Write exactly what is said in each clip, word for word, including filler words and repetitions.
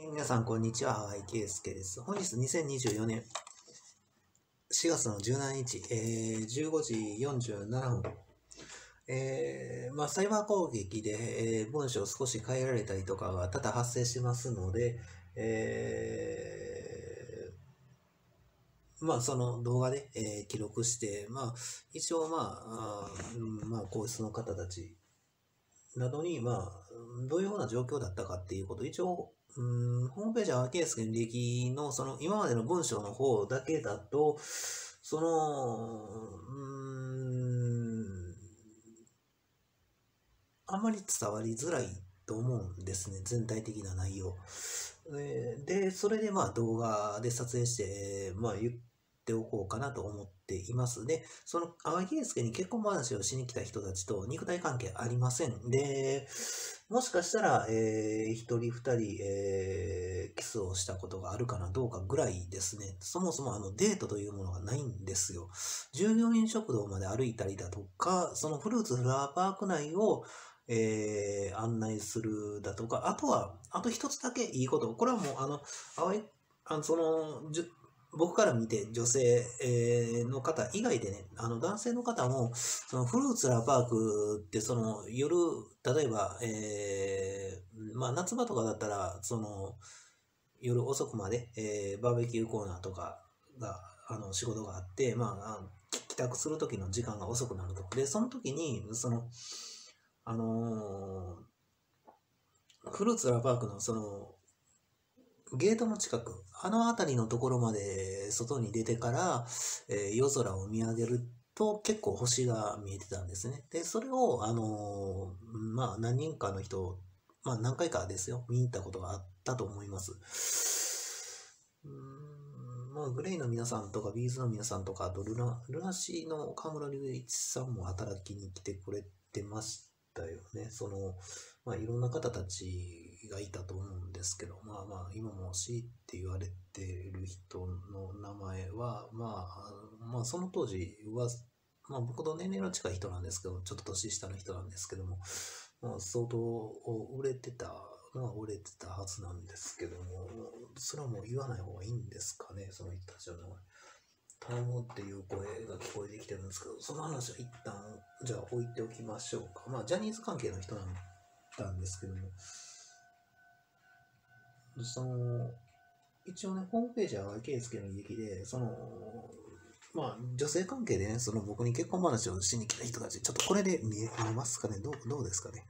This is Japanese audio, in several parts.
皆さん、こんにちは。淡井圭介です。本日にせんにじゅうよねんしがつのじゅうしちにち、えー、じゅうごじよんじゅうななふん。えー、まあ、サイバー攻撃で、えー、文章を少し変えられたりとかが多々発生しますので、えー、まあ、その動画で、えー記録して、まあ、一応、まあ、あーうんまあ、皇室の方たちなどに、まあ、どういうような状況だったかっていうことを一応、うん、ホームページはケースの履歴のその今までの文章の方だけだと、その、うん、あんまり伝わりづらいと思うんですね、全体的な内容。えーで、それでまあ動画で撮影して、えーまあ言っておこうかなと思っています。で、その淡井圭介に結婚話をしに来た人たちと肉体関係ありません。で、もしかしたら、えー、一人二人、えーキスをしたことがあるかなどうかぐらいですね。そもそもあのデートというものがないんですよ。従業員食堂まで歩いたりだとか、そのフルーツフラワーパーク内を、えー案内するだとか、あとは、あと一つだけいいこと、これはもう、あの、淡い、あの、その、じゅ僕から見て女性、えーの方以外でね、あの男性の方も、そのフルーツラーパークって、その夜、例えば、えーまあ夏場とかだったら、その夜遅くまで、えーバーベキューコーナーとかが、あの仕事があって、まあ、あの帰宅する時の時間が遅くなると。で、その時に、その、あのーフルーツラーパークのそのゲートの近く、あの辺りのところまで外に出てから、えー夜空を見上げると結構星が見えてたんですね。で、それを、あのーまあ何人かの人、まあ何回かですよ、見に行ったことがあったと思います。うーん、まあグレイの皆さんとかビーズの皆さんとか、あとルナ、ルナシーの河村隆一さんも働きに来てくれてましたよね。その、まあ、いろんな方たちがいたと思うんですけど、まあまあ、今も C って言われてる人の名前は、まあ、まあ、その当時は、まあ、僕と年齢の近い人なんですけど、ちょっと年下の人なんですけども、まあ、相当売れてたのは売れてたはずなんですけども、それはもう言わない方がいいんですかね、その人たちの名前。頼むっていう声が聞こえてきてるんですけど、その話は一旦、じゃあ置いておきましょうか。まあ、ジャニーズ関係の人なんだんですけども、その、一応ね、ホームページは淡井圭介の履歴で、その、まあ、女性関係でね、その僕に結婚話をしに来た人たち、ちょっとこれで見え見えますかね、どうどうですかね。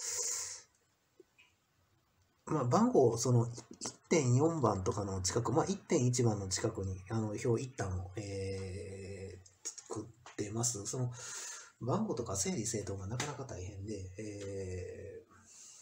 まあ、番号、そのいってんよんばんとかの近く、まあ、いってんいちばんの近くに、あの、表一旦を、えー作ってます。その、番号とか整理整頓がなかなか大変で、えー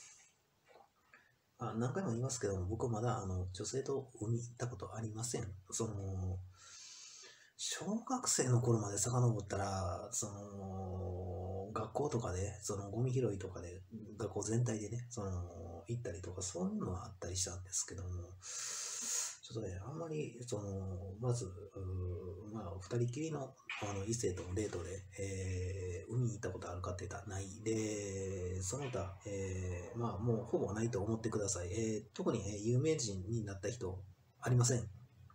あ何回も言いますけども、僕はまだあの女性と海行ったことありません。その、小学生の頃まで遡ったら、その、学校とかで、そのゴミ拾いとかで、学校全体でね、その、行ったりとか、そういうのはあったりしたんですけども、ちょっとね、あんまり、その、まず、うーまあ、二人きりの、あの、異性とのデートで、えー海に行ったことあるかって言ったらない。で、その他、えーまあ、もうほぼないと思ってください。えー特に、えー有名人になった人、ありません。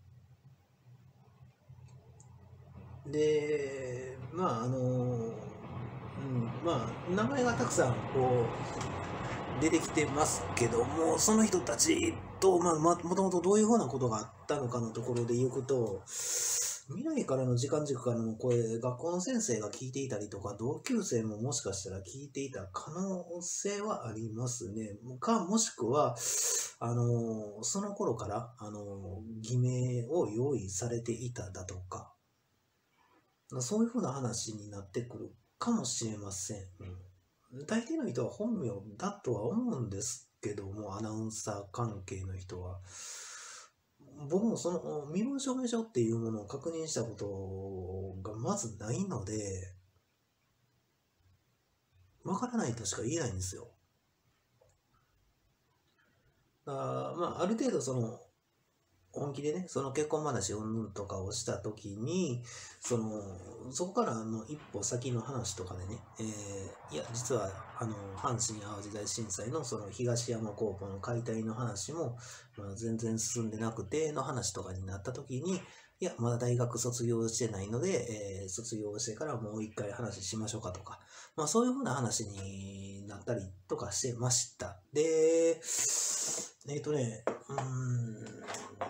で、まあ、あの、うん、まあ、名前がたくさん、こう、出てきてますけども、その人たちと、まあ、ま、もともとどういうふうなことがあったのかのところで言うと、未来からの時間軸からの声、学校の先生が聞いていたりとか、同級生ももしかしたら聞いていた可能性はありますね。か、もしくは、あの、その頃から、あの、偽名を用意されていただとか、そういうふうな話になってくるかもしれません。うん、大抵の人は本名だとは思うんですけども、アナウンサー関係の人は。僕もその身分証明書っていうものを確認したことがまずないので、わからないとしか言えないんですよ。あまあ、ある程度その、 本気でね、その結婚話うんぬんとかをしたときに、その、そこからの一歩先の話とかでね、えーいや、実は、あの、阪神・淡路大震災のその東山高校の解体の話も、まあ、全然進んでなくての話とかになったときに、いや、まだ大学卒業してないので、えー卒業してからもう一回話しましょうかとか、まあそういうふうな話になったりとかしてました。で、えっとね、うーん、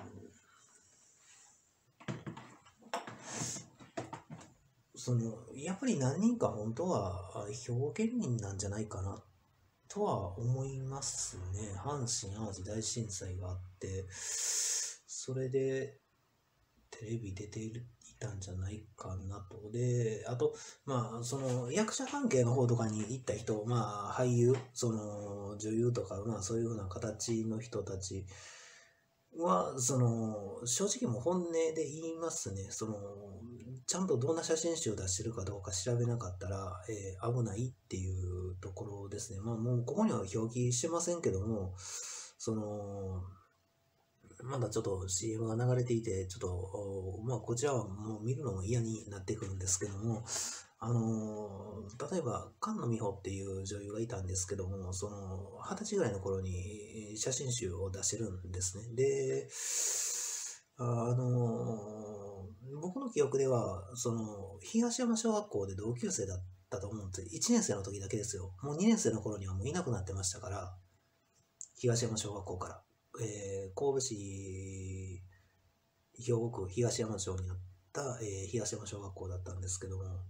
その、やっぱり何人か本当はあ兵庫県民なんじゃないかなとは思いますね。阪神・淡路大震災があって、それでテレビ出ていたんじゃないかなと。で、あと、まあ、その役者関係の方とかに行った人、まあ、俳優、その女優とか、まあ、そういうふうな形の人たちは、その、正直もう本音で言いますね。その、ちゃんとどんな写真集を出してるかどうか調べなかったら、えー危ないっていうところですね。まあもうここには表記してませんけども、その、まだちょっと シーエム が流れていて、ちょっと、おまあこちらはもう見るのも嫌になってくるんですけども、あのー例えば、菅野美穂っていう女優がいたんですけども、その、二十歳ぐらいの頃に写真集を出してるんですね。で、あのー僕の記憶では、その、東山小学校で同級生だったと思うんですよ。いちねん生の時だけですよ。もうにねん生の頃にはもういなくなってましたから、東山小学校から。えー神戸市、兵庫区東山町にあった、えー東山小学校だったんですけども、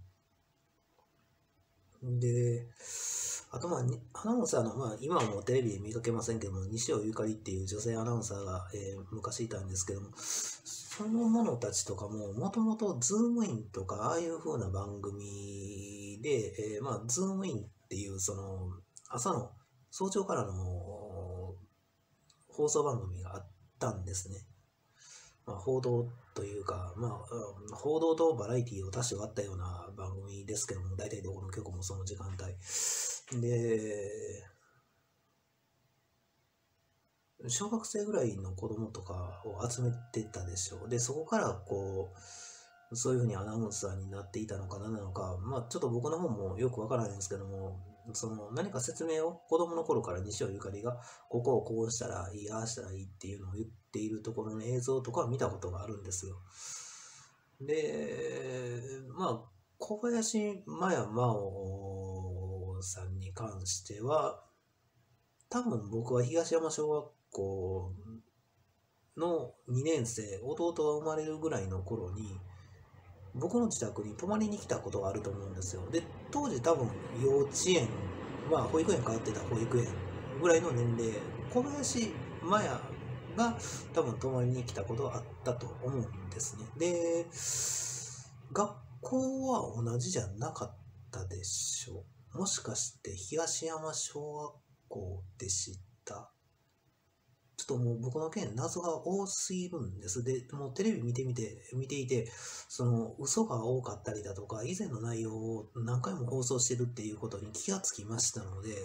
で、あとまあ、にアナウンサーの、まあ今はもうテレビで見かけませんけども、西尾ゆかりっていう女性アナウンサーが、えー昔いたんですけども、その者たちとかも、もともとズームインとか、ああいう風な番組で、えーまあ、ズームインっていう、その、朝の、早朝からの放送番組があったんですね。まあ、報道というか、まあ、うん報道とバラエティを多種あったような番組ですけども、大体どこの局もその時間帯。で、小学生ぐらいの子供とかを集めてたでしょう。で、そこからこう、そういうふうにアナウンサーになっていたのか何なのか、まあちょっと僕の方もよくわからないんですけども、その何か説明を子供の頃から西尾ゆかりがここをこうしたらいい、ああしたらいいっていうのを言っているところの映像とかは見たことがあるんですよ。で、まあ小林麻也真央さんに関しては、多分僕は東山小学校のにねん生、弟が生まれるぐらいの頃に、僕の自宅に泊まりに来たことがあると思うんですよ。で、当時多分幼稚園、まあ保育園通ってた保育園ぐらいの年齢、小林麻也が多分泊まりに来たことがあったと思うんですね。で、学校は同じじゃなかったでしょう。もしかして東山小学校でしたちょっともう僕の件謎が多すぎるんです。で、もうテレビ見てみて、見ていて、その嘘が多かったりだとか、以前の内容を何回も放送してるっていうことに気がつきましたので、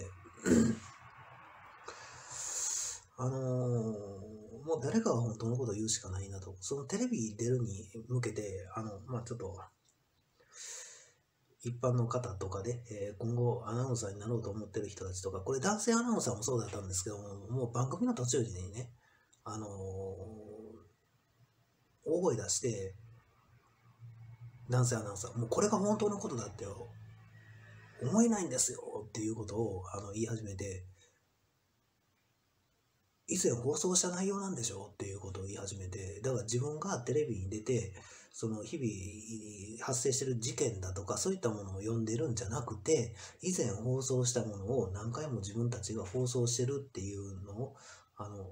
あのーもう誰かが本当のことを言うしかないなと。そのテレビ出るに向けて、あの、まあちょっと、一般の方とかで、えー今後アナウンサーになろうと思ってる人たちとか、これ男性アナウンサーもそうだったんですけども、もう番組の途中にね、あのー大声出して、男性アナウンサー、もうこれが本当のことだってよ、思えないんですよっていうことをあの言い始めて、以前放送した内容なんでしょっていうことを言い始めて、だから自分がテレビに出て、その日々発生してる事件だとかそういったものを読んでるんじゃなくて、以前放送したものを何回も自分たちが放送してるっていうのを、あの、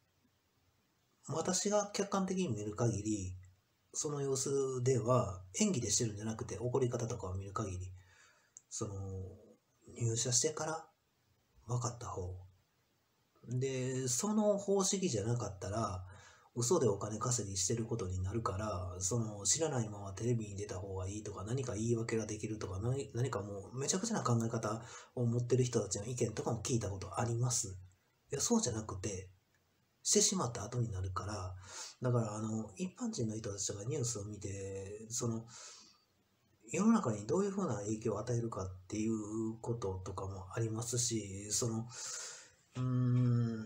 私が客観的に見る限り、その様子では演技でしてるんじゃなくて怒り方とかを見る限り、その入社してから分かった方で、その方式じゃなかったら嘘でお金稼ぎしてることになるから、その知らないままテレビに出た方がいいとか、何か言い訳ができるとか、何何かもうめちゃくちゃな考え方を持ってる人たちの意見とかも聞いたことあります。いや、そうじゃなくて、 してしまった後になるから、だからあの一般人の人たちがニュースを見て、その世の中にどういうふうな影響を与えるかっていうこととかもありますし、その、うーん、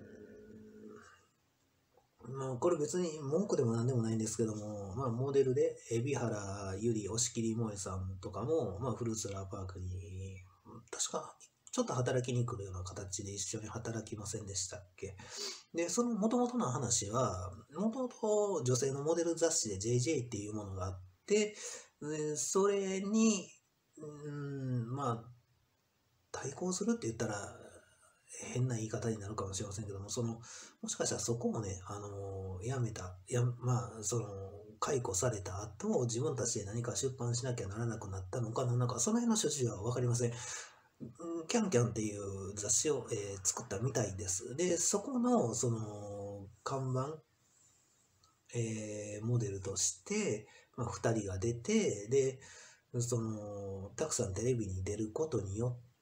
まあ、これ別に文句でも何でもないんですけども、まあ、モデルで海老原ゆり、押切萌さんとかも、まあ、フルーツラーパークに、確かちょっと働きに来るような形で一緒に働きませんでしたっけ。で、その元々の話は、もともと女性のモデル雑誌で ジェイジェイ っていうものがあって、でそれに、うーん、まあ、対抗するって言ったら変な言い方になるかもしれませんけども、その、もしかしたらそこもね、あの、やめた、や、まあ、その、解雇された後、自分たちで何か出版しなきゃならなくなったのかな、なんかその辺の趣旨はわかりません。うんキャンキャンっていう雑誌を、えー作ったみたいです。で、そこの、その、看板、えーモデルとして、まあ、ふたりが出て、で、その、たくさんテレビに出ることによって、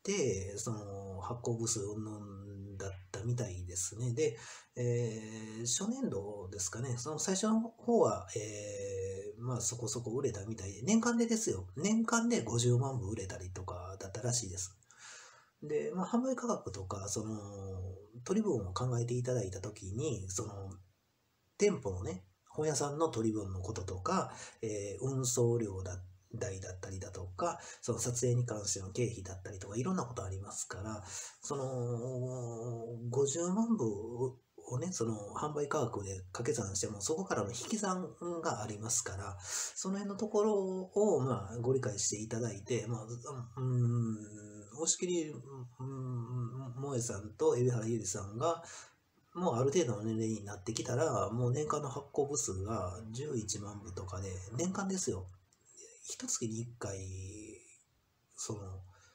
その、発行部数云々だったみたいですね。で、えー初年度ですかね、その最初の方は、えーまあそこそこ売れたみたいで、年間でですよ、年間でごじゅうまん部売れたりとかだったらしいです。で、まあ、販売価格とか、その、取り分を考えていただいたときに、その、店舗のね、本屋さんの取り分のこととか、えー運送料だ代だったりだとか、その撮影に関しての経費だったりとか、いろんなことありますから、その、ごじゅうまん部をね、その販売価格で掛け算しても、そこからの引き算がありますから、その辺のところを、まあ、ご理解していただいて、まあ、うーん、押切、うん萌えさんと海老原ゆりさんが、もうある程度の年齢になってきたら、もう年間の発行部数がじゅういちまん部とかで、年間ですよ。一月にいっかい、その、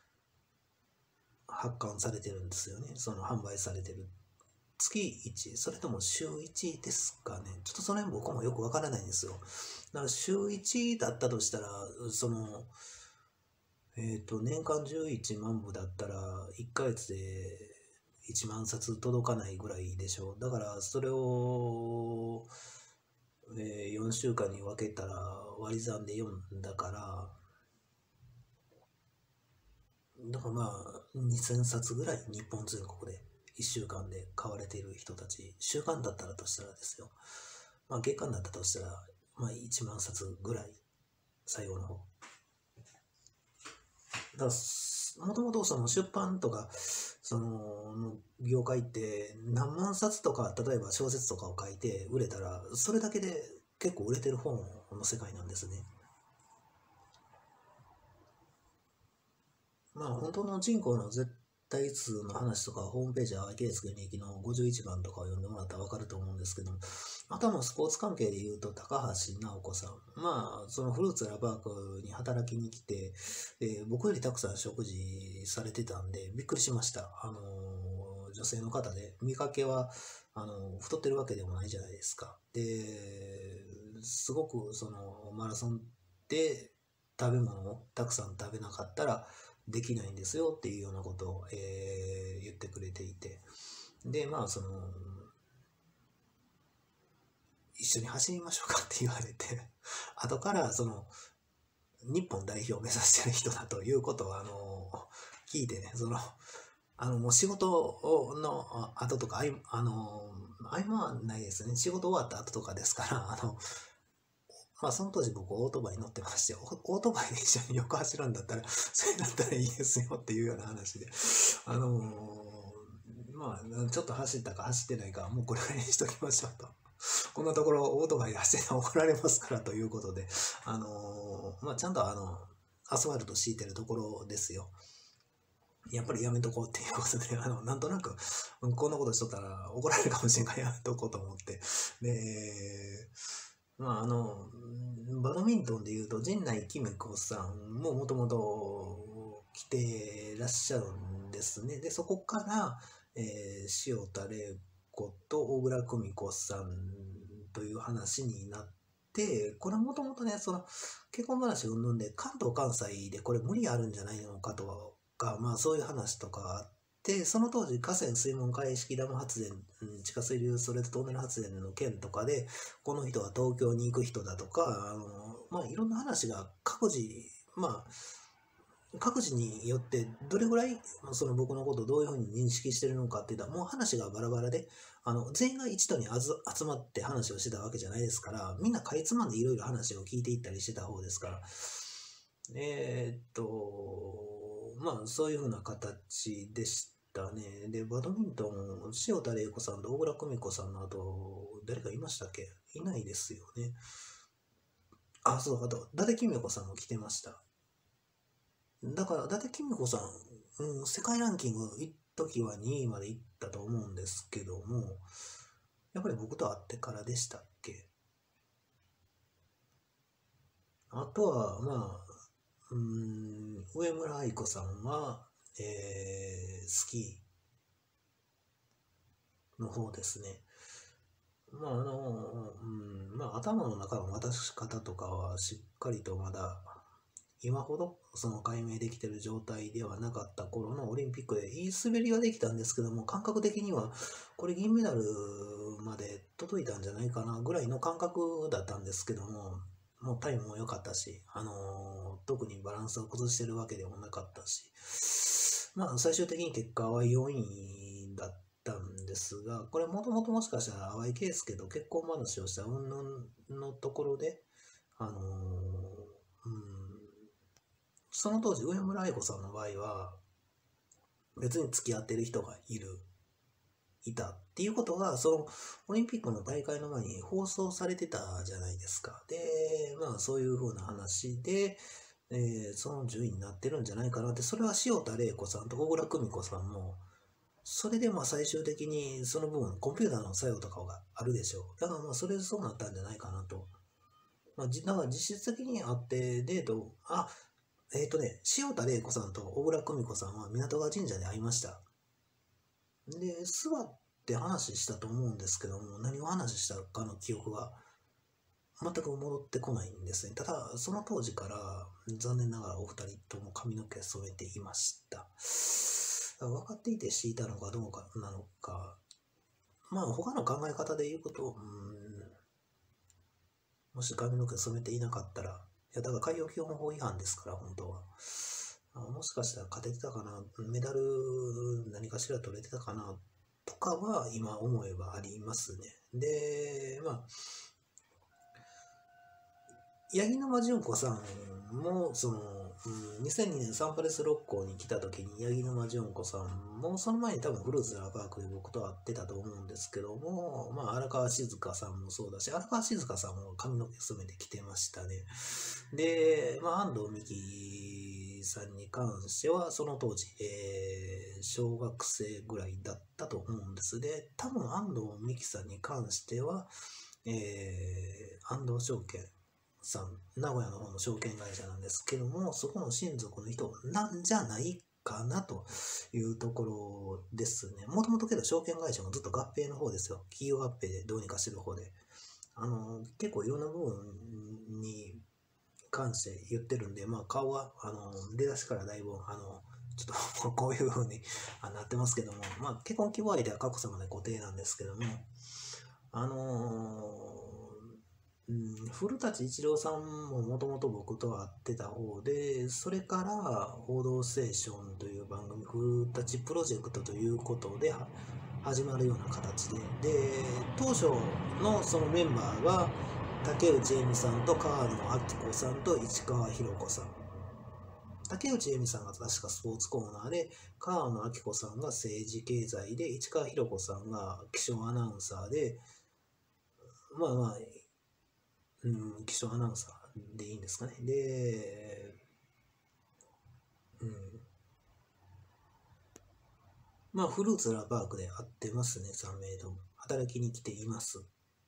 発刊されてるんですよね。その販売されてる。月いち、それとも週いちですかね。ちょっとその辺僕もよくわからないんですよ。だから週いちだったとしたら、その、えっと、年間じゅういちまん部だったら、いっかげつでいちまん冊届かないぐらいでしょう。だから、それを、えーよんしゅうかんに分けたら割り算でよんだから、だからまあ、にせん冊ぐらい日本全国でいっしゅうかんで買われている人たち、週間だったらとしたらですよ。まあ月間だったとしたら、まあいちまん冊ぐらい、最後の方。だからもともとその出版とか、その業界って何万冊とか、例えば小説とかを書いて売れたら、それだけで結構売れてる本の世界なんですね。まあ本当の人口の絶対数の話とか、ホームページは アイケーエス 現役のごじゅういちばんとかを読んでもらったらわかると思うんですけども、あとはもうスポーツ関係で言うと、高橋直子さん。まあ、そのフルーツラバークに働きに来て、えー僕よりたくさん食事されてたんで、びっくりしました。あのー女性の方で、見かけは、あのー太ってるわけでもないじゃないですか。で、すごくそのマラソンで食べ物をたくさん食べなかったら、できないんですよっていうようなことを、えー言ってくれていて、で、まあ、その、一緒に走りましょうかって言われて、後からその、日本代表を目指してる人だということを、あの、聞いてね、その、あの、もう仕事の後とか、あいあの、合間はないですね。仕事終わった後とかですから、あの、まあ、その当時僕オートバイ乗ってまして、オートバイで一緒に横走るんだったら、それだったらいいですよっていうような話で、あのーまあ、ちょっと走ったか走ってないか、もうこれぐらいにしときましょうと。こんなところオートバイで走ってたら怒られますからということで、あのーまあ、ちゃんとあの、アスファルト敷いてるところですよ。やっぱりやめとこうっていうことで、あの、なんとなく、こんなことしとったら怒られるかもしれんからやめとこうと思って。で、まあ、あの、バドミントンで言うと、陣内貴美子さんももともと来てらっしゃるんですね。で、そこから、えー塩田玲子と大倉久美子さんという話になって、これもともとね、その結婚話をんで、関東関西でこれ無理あるんじゃないのかとか、まあそういう話とかあっで、その当時、河川水門海式ダム発電、うん、地下水流ストレートトンネル発電の件とかで、この人は東京に行く人だとか、あのまあ、いろんな話が各自、まあ、各自によってどれぐらいその僕のことをどういうふうに認識してるのかっていったら、もう話がバラバラで、あの全員が一度にあず集まって話をしてたわけじゃないですから、みんなかいつまんでいろいろ話を聞いていったりしてた方ですから、えーっと、まあそういうふうな形でしたね。で、バドミントン、塩田玲子さんと小倉久美子さんの後、誰かいましたっけ？いないですよね。あ、そう、あと、伊達公子さんも来てました。だから、伊達公子さん、うん、世界ランキング、一時はにいまで行ったと思うんですけども、やっぱり僕と会ってからでしたっけ？あとは、まあ、うーん、上村愛子さんは、えー、スキーの方ですね。まあ、あの、うん、まあ、頭の中の渡し方とかはしっかりとまだ、今ほどその解明できてる状態ではなかった頃のオリンピックでいい滑りはできたんですけども、感覚的にはこれ銀メダルまで届いたんじゃないかなぐらいの感覚だったんですけども、もうタイムも良かったし、あのー特にバランスを崩してるわけでもなかったし、まあ最終的に結果はよんいだったんですが、これもともともしかしたら淡井圭介と結婚話をした云々のところで、あのーうんその当時、上村愛子さんの場合は、別に付き合ってる人がいる、いたっていうことが、そのオリンピックの大会の前に放送されてたじゃないですか。で、まあそういう風な話で、えーその順位になってるんじゃないかなって、それは塩田玲子さんと小倉久美子さんも、それでまあ最終的にその分、コンピューターの作用とかがあるでしょう。だからまあそれでそうなったんじゃないかなと。まあ、じだから実質的にあってデート、あ、えっ、とね、塩田玲子さんと小倉久美子さんは港川神社で会いました。で、座って話したと思うんですけども、何を話したかの記憶が全く戻ってこないんですね。ただ、その当時から残念ながらお二人とも髪の毛を染めていました。分かっていて敷いたのかどうかなのか、まあ他の考え方で言うこと、うん、もし髪の毛染めていなかったら、いやだから海洋基本法違反ですから、本当は。あもしかしたら勝ててたかな、メダル何かしら取れてたかなとかは今思えばありますね。で、まあ、八木沼純子さんも、その、うん、にせんにねんサンパレス六甲に来た時に、八木沼純子さんも、その前に多分フルーツラーパークで僕と会ってたと思うんですけども、まあ、荒川静香さんもそうだし、荒川静香さんも髪の毛染めてきてましたね。で、まあ、安藤美希さんに関しては、その当時、えー小学生ぐらいだったと思うんです。で、多分安藤美希さんに関しては、えー安藤証券さん、名古屋の方の証券会社なんですけども、そこの親族の人なんじゃないかなというところですね。もともとけど証券会社もずっと合併の方ですよ。企業合併でどうにかしてる方で。あの、結構いろんな部分に関して言ってるんで、まあ顔は、あの、出だしからだいぶ、あの、ちょっとこういう風になってますけども、まあ結婚希望相手は佳子さまで固定なんですけども、あのーうん、古舘一郎さんももともと僕と会ってた方で、それから報道ステーションという番組、古舘プロジェクトということで始まるような形で、で、当初のそのメンバーは竹内恵美さんと川野明子さんと市川博子さん。竹内恵美さんが確かスポーツコーナーで、川野明子さんが政治経済で、市川博子さんが気象アナウンサーで、まあまあ、うん、気象アナウンサーでいいんですかね。で、うん、まあ、フルーツラーパークで会ってますね、さん名とも。働きに来ています。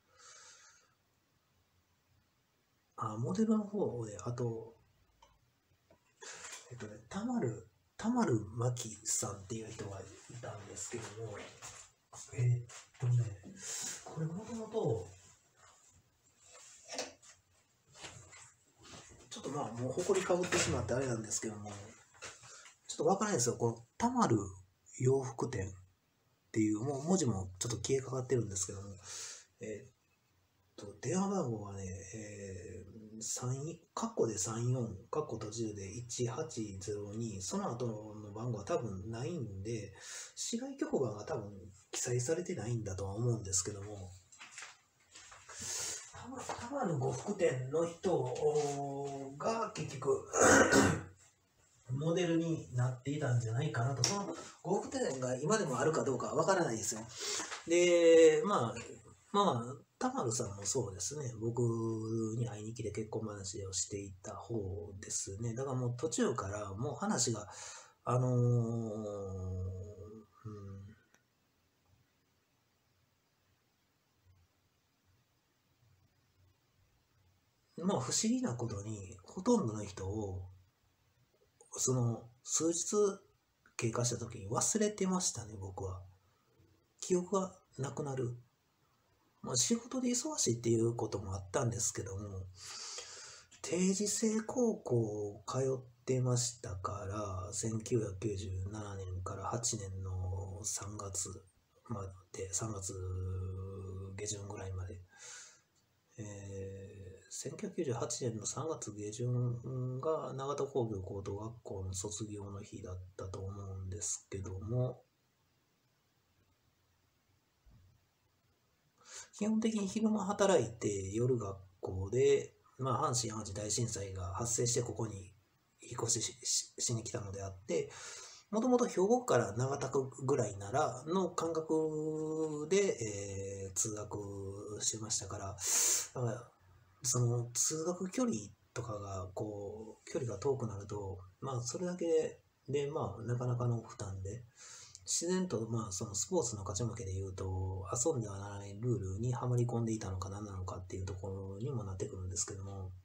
あ、モデルの方で、あと、えっとね、たまる、たまるまきさんっていう人がいたんですけども、えーっとね、これもともと、ちょっとまあ、もう埃かぶってしまってあれなんですけども、ちょっとわからないんですよ。この、たまる洋服店っていう、もう文字もちょっと消えかかってるんですけども、えーっと、電話番号はね、えー、さん、カッコでさんよん、カッコ途中でいちはちゼロに、その後の番号は多分ないんで、市外局番が多分記載されてないんだとは思うんですけども、多摩の呉服店の人が結局モデルになっていたんじゃないかなと。その呉服店が今でもあるかどうかわからないですよ。で、まあ、まあ、田丸さんもそうですね。僕に会いに来て結婚話をしていた方ですね。だからもう途中からもう話が、あのーうん、まあ不思議なことに、ほとんどの人を、その数日経過した時に忘れてましたね、僕は。記憶がなくなる。まあ、仕事で忙しいっていうこともあったんですけども、定時制高校通ってましたから、せんきゅうひゃくきゅうじゅうななねんからはちねんのさんがつまで、さんがつ下旬ぐらいまで、えー、せんきゅうひゃくきゅうじゅうはちねんのさんがつ下旬が長田工業高等学校の卒業の日だったと思うんですけども、基本的に昼間働いて夜学校で、まあ、阪神・淡路大震災が発生してここに引っ越し し, しに来たのであって、もともと兵庫から長田区ぐらいならの感覚で、えー、通学してましたから、だからその通学距離とかがこう距離が遠くなると、まあそれだけでまあなかなかの負担で、自然と、まあ、そのスポーツの勝ち負けで言うと、遊んではならないルールにはまり込んでいたのか何なのかっていうところにもなってくるんですけども、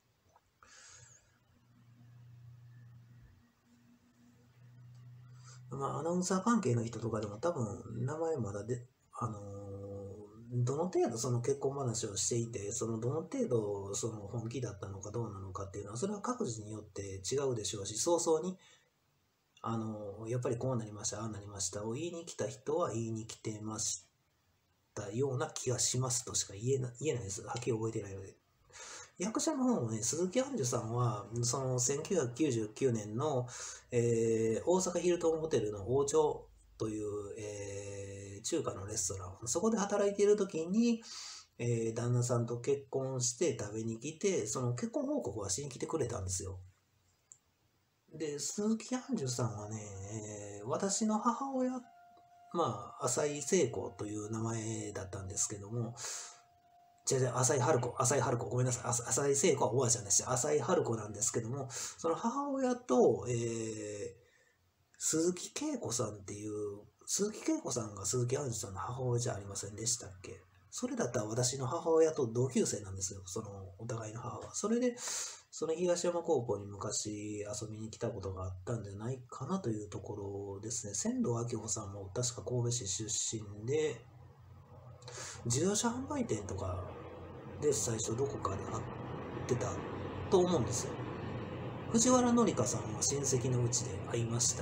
まあ、アナウンサー関係の人とかでも多分、名前まだで、あのーどの程度その結婚話をしていて、そのどの程度その本気だったのかどうなのかっていうのは、それは各自によって違うでしょうし、早々に、あのーやっぱりこうなりました、ああなりましたを言いに来た人は言いに来てましたような気がしますとしか言えな言えないです。はっきり覚えてないので。役者の方もね、鈴木杏樹さんは、そのせんきゅうひゃくきゅうじゅうきゅうねんの、えー大阪ヒルトンホテルの王朝という、えー中華のレストラン、そこで働いている時に、えー旦那さんと結婚して食べに来て、その結婚報告はしに来てくれたんですよ。で、鈴木杏樹さんはね、えー私の母親、まあ、浅井聖子という名前だったんですけども、違う違う、浅井春子、浅井春子、ごめんなさい、浅浅井聖子はおばあちゃんでした。浅井春子なんですけども、その母親と、えー、鈴木恵子さんっていう、鈴木恵子さんが鈴木杏樹さんの母親じゃありませんでしたっけ？それだったら私の母親と同級生なんですよ、そのお互いの母は。それで、その東山高校に昔遊びに来たことがあったんじゃないかなというところですね。仙道明穂さんも確か神戸市出身で、自動車販売店とかで最初どこかで会ってたと思うんですよ。藤原紀香さんは親戚のうちで会いました。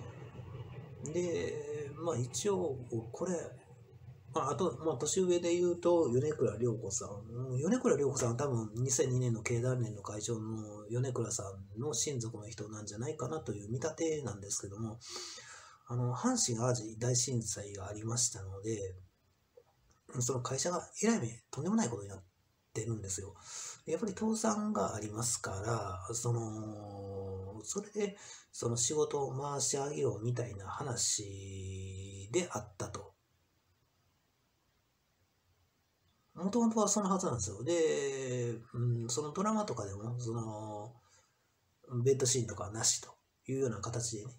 で、まあ一応、これ、まあ、あと、まあ、年上で言うと、米倉涼子さん。米倉涼子さんは多分にせんにねんの経団連の会長の米倉さんの親族の人なんじゃないかなという見立てなんですけども、あの、阪神・淡路大震災がありましたので、その会社がえらい目、とんでもないことになってるんですよ。やっぱり倒産がありますから、その、それで、その仕事を回し上げようみたいな話であったと。もともとはそのはずなんですよ。で、うん、そのドラマとかでも、その、ベッドシーンとかはなしというような形でね、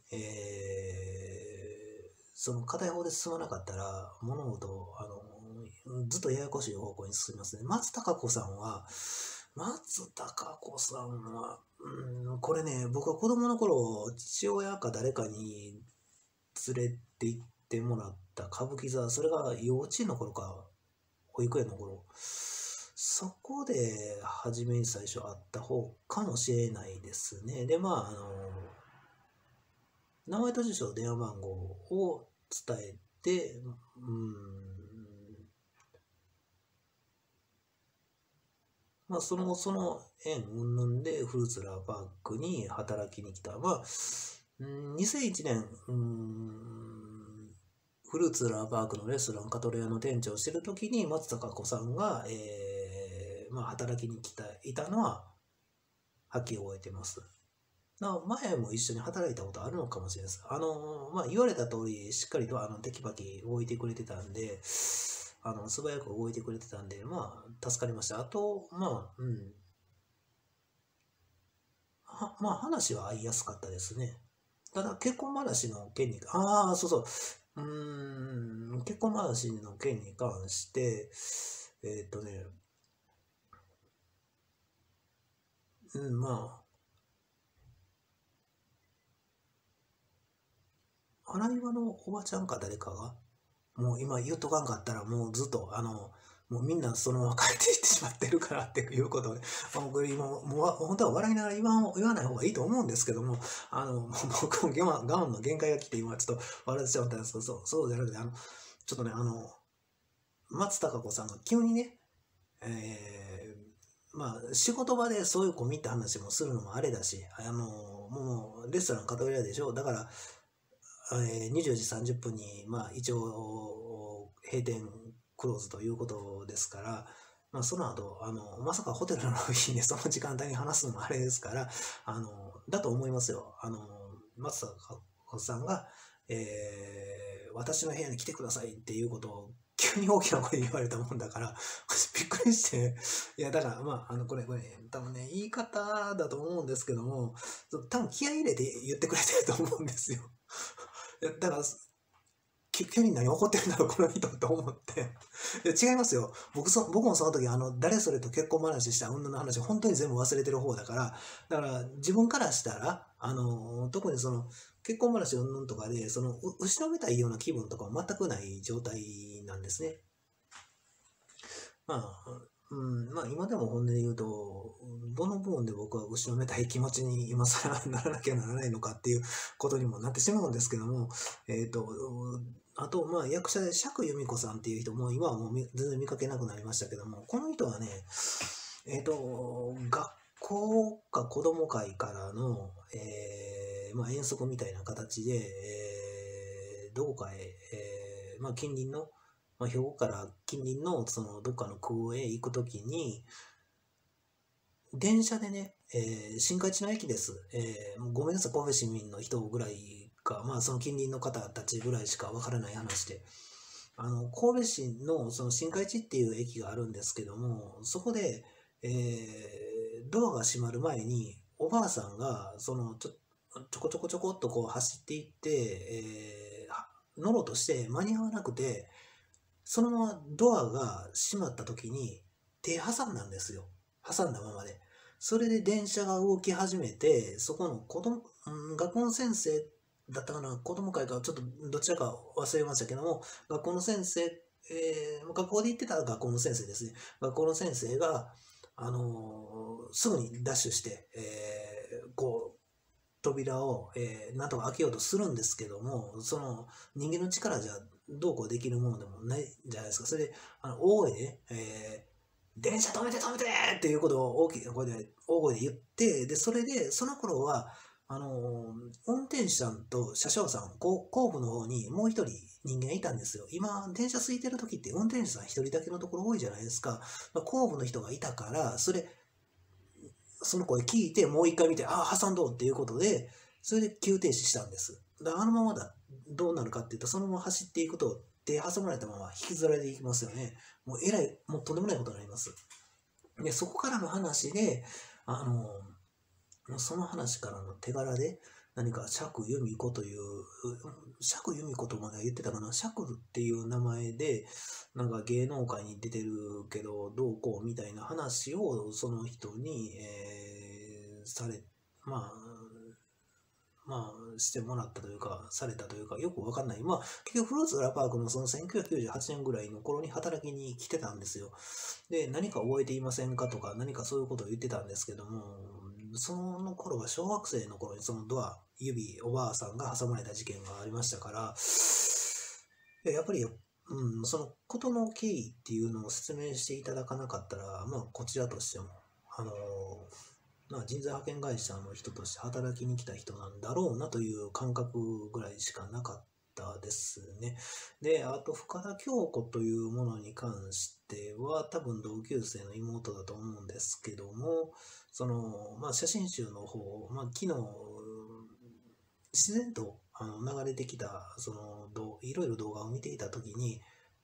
えー、その片方で進まなかったら、物事を、あの、ずっとややこしい方向に進みますね。松たか子さんは、松たか子さんは、うん、これね、僕は子供の頃、父親か誰かに連れて行ってもらった歌舞伎座、それが幼稚園の頃か、保育園の頃、そこで初めに最初会った方かもしれないですね。で、まあ、あの、 名前と住所、電話番号を伝えて、うん、まあ、その、その縁云々でフルーツラーパークに働きに来た。まあ、にせんいちねん、うん、フルーツラーパークのレストランカトレアの店長をしてるときに、松たか子さんが、えーまあ、働きに来たいたのは、はっきり覚えてます。な前も一緒に働いたことあるのかもしれないです。あの、まあ、言われた通り、しっかりとあのテキパキ動いてくれてたんで、あの素早く動いてくれてたんで、まあ、助かりました。あと、まあ、うん。はまあ、話は合いやすかったですね。ただ、結婚話の件に、ああ、そうそう。うーん、結婚話の件に関して、えーっとね、うん、まあ、荒岩のおばちゃんか誰かが、もう今言うとかんかったら、もうずっと、あの、もうみんなそのまま帰っていってしまってるからっていうことで、まあ、僕今、もうわ本当は笑いながら言わん言わない方がいいと思うんですけども、あの、もう僕も我慢我慢の限界が来て、今ちょっと笑ってしまったんですけど、そう、そうじゃなくて、あの、ちょっとね、あの、松たか子さんが急にね、えーまあ、仕事場でそういう込み入った話もするのもあれだし、あの、もうレストラン片親でしょ。だから、えーにじゅうじさんじゅっぷんに、まあ、一応、閉店クローズということですから、まあ、その後、あの、まさかホテルのロビーでその時間帯に話すのもあれですから、あの、だと思いますよ。あの、松坂さんが、えー私の部屋に来てくださいっていうことを急に大きな声で言われたもんだから、びっくりして、いや、だから、まあ、あの、これ、これ、多分ね、言い方だと思うんですけども、多分気合い入れて言ってくれてると思うんですよ。だから、急に何起こってるんだろう、この人と思って。いや違いますよ。僕そ、僕もその時、あの、誰それと結婚話した女の話、本当に全部忘れてる方だから、だから自分からしたら、あの、特にその、結婚話云々とかで、その、後ろめたいような気分とかは全くない状態なんですね。まあ、うん、まあ今でも本音で言うと、どの部分で僕は後ろめたい気持ちに今更ならなきゃならないのかっていうことにもなってしまうんですけども、えっと、あと、まあ役者で釈由美子さんっていう人も今はもう全然見かけなくなりましたけども、この人はね、えっと、学校か子供会からの、えーまあ、遠足みたいな形で、えーどこかへ、えーまあ、近隣のまあ、兵庫から近隣のそのどっかの区へ行くときに、電車でね、えー新海地の駅です。えーごめんなさい、神戸市民の人ぐらいか、まあその近隣の方たちぐらいしかわからない話で、あの、神戸市のその新海地っていう駅があるんですけども、そこで、えードアが閉まる前に、おばあさんが、そのちょ、ちょこちょこちょこっとこう走っていって、えー乗ろうとして間に合わなくて、そのままドアが閉まった時に手挟んだんですよ。挟んだままで。それで電車が動き始めて、そこの子供、うん学校の先生だったかな、子供会か、ちょっとどちらか忘れましたけども、学校の先生、えー学校で行ってた学校の先生ですね。学校の先生が、あのーすぐにダッシュして、えーこう、扉を、えーなんとか開けようとするんですけども、その人間の力じゃどうこうできるものでもないじゃないですか。それで、あの大声で、えー電車止めて止めてっていうことを大きい声で、大声で言って、で、それで、その頃は、あのー運転手さんと車掌さん、こう後部の方にもう一人人間いたんですよ。今、電車空いてる時って運転手さん一人だけのところ多いじゃないですか。まあ後部の人がいたから、それ、その声聞いて、もう一回見て、ああ、挟んどうっていうことで、それで急停止したんです。だからあのままだ、どうなるかっていうと、そのまま走っていくと、手挟まれたまま引きずられていきますよね。もうえらい、もうとんでもないことになります。で、そこからの話で、あの、その話からの手柄で、何か釈由美子という、釈由美子とまで言ってたかな、釈っていう名前で、なんか芸能界に出てるけど、どうこうみたいな話をその人に、えーされ、まあ、まあ、してもらったというか、されたというか、よくわかんない。まあ、結局、フルーツラパークのそのせんきゅうひゃくきゅうじゅうはちねんぐらいの頃に働きに来てたんですよ。で、何か覚えていませんかとか、何かそういうことを言ってたんですけども、その頃は小学生の頃にそのドア、 指、おばあさんが挟まれた事件がありましたから、やっぱり、うん、そのことの経緯っていうのを説明していただかなかったら、まあ、こちらとしても、あの、まあ、人材派遣会社の人として働きに来た人なんだろうなという感覚ぐらいしかなかったですね。で、あと、深田恭子というものに関しては、多分同級生の妹だと思うんですけども、その、まあ、写真集の方、まあ、昨日、自然とあの流れてきた、その、どいろいろ動画を見ていたときに、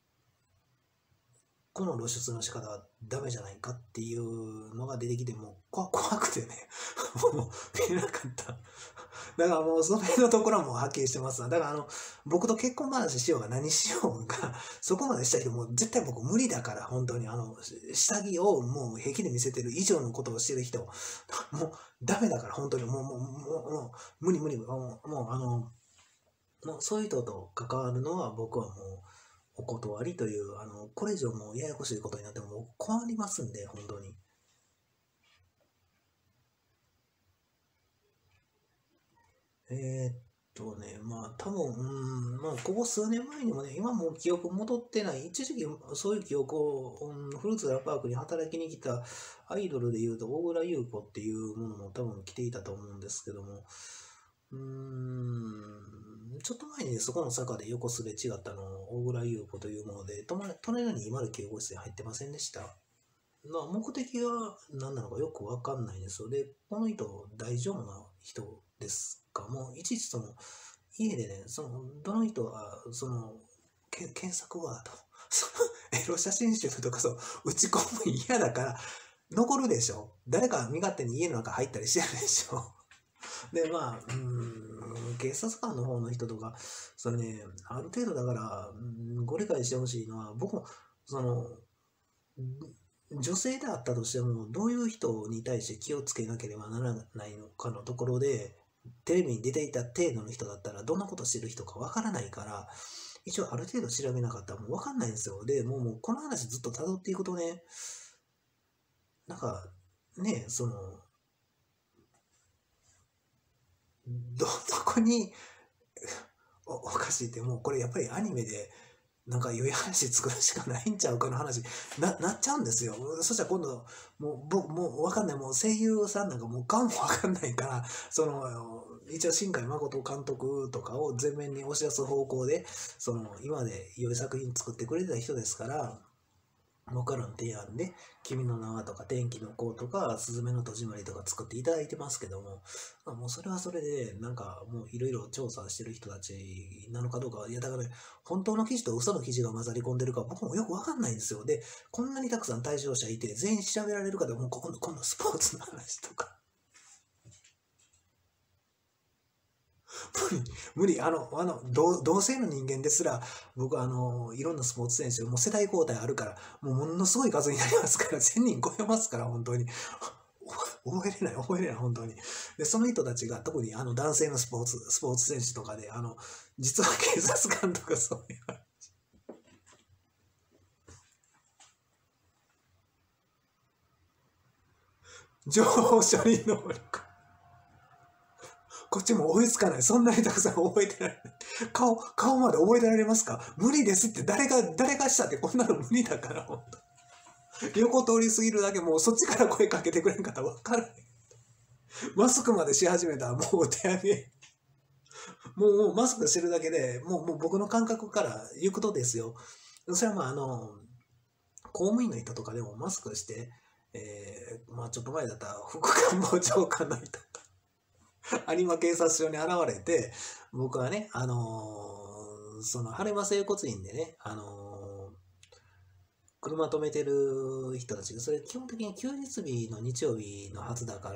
この露出の仕方はダメじゃないかっていうのが出てきて、もう怖くてね、もう見れなかった。だからもうその辺のところもはっきりしてますわ。だからあの、僕と結婚話しようが何しようが、そこまでした人も絶対僕無理だから、本当にあの、下着をもう平気で見せてる以上のことをしてる人、もうダメだから、本当にもう、もう、もう、もう無理無理、もう、もうあの、もうそういう人と関わるのは僕はもう、お断りという、あの、これ以上もうややこしいことになっても困りますんで、本当に。えーっとね、まあ多分、うん、まあここ数年前にもね、今もう記憶戻ってない、一時期そういう記憶を、うん、フルーツラパークに働きに来たアイドルでいうと、大倉優子っていうものも多分来ていたと思うんですけども、うーん、ちょっと前にそこの坂で横すれ違ったの、大倉優子というもので、とま隣のにまるきゅう号室に入ってませんでした。まあ、目的が何なのかよくわかんないんですよ。で、この人大丈夫な人ですか？もういちいちその家でね、そのどの人はそのけ検索ワード、そのエロ写真集とかそう打ち込む嫌だから残るでしょ。誰か身勝手に家の中入ったりしてるでしょ。で、まあ、うーん、警察官の方の人とか、それね、ある程度だから、うん、ご理解してほしいのは、僕も、その、女性であったとしても、どういう人に対して気をつけなければならないのかのところで、テレビに出ていた程度の人だったら、どんなことしてる人かわからないから、一応ある程度調べなかったらもうわかんないんですよ。で、もう、もうこの話ずっと辿っていくとね、なんか、ね、その、ど、どこにお、おかしいって、もうこれやっぱりアニメで、なんか良い話作るしかないんちゃうかの話な、なっちゃうんですよ。そしたら今度、もう、僕、もうわかんない。もう声優さんなんかもう顔もわかんないから、その、一応新海誠監督とかを前面に押し出す方向で、その、今まで良い作品作ってくれてた人ですから、僕からの提案で、君の名はとか、天気の子とか、すずめの戸締まりとか作っていただいてますけども、もうそれはそれで、なんかもういろいろ調査してる人たちなのかどうかは、いやだからね、本当の記事と嘘の記事が混ざり込んでるか僕もよくわかんないんですよ。で、こんなにたくさん対象者いて、全員調べられるかでもう今度、今度スポーツの話とか。無理、無理。あの、あの、同、同性の人間ですら、僕あの、いろんなスポーツ選手、もう世代交代あるから、もうものすごい数になりますから、せんにん超えますから、本当に。覚えれない、覚えれない、本当に。で、その人たちが、特にあの男性のスポーツ、スポーツ選手とかで、あの、実は警察官とかそういう、情報処理能力。こっちも追いつかない。そんなにたくさん覚えてられない。顔、顔まで覚えてられますか？無理ですって。誰が、誰がしたってこんなの無理だから、本当。横通り過ぎるだけもうそっちから声かけてくれんかったらわからない。マスクまでし始めたらもうお手上げ。もう、もうマスクしてるだけで、もう、もう僕の感覚から行くとですよ。それはまあ、あの、公務員の人とかでもマスクして、えー、まあちょっと前だったら副官房長官の人有馬警察署に現れて、僕はね、あのーその、晴れ整骨院でね、あのー車止めてる人たちが、それ基本的に休日日の日曜日のはずだから、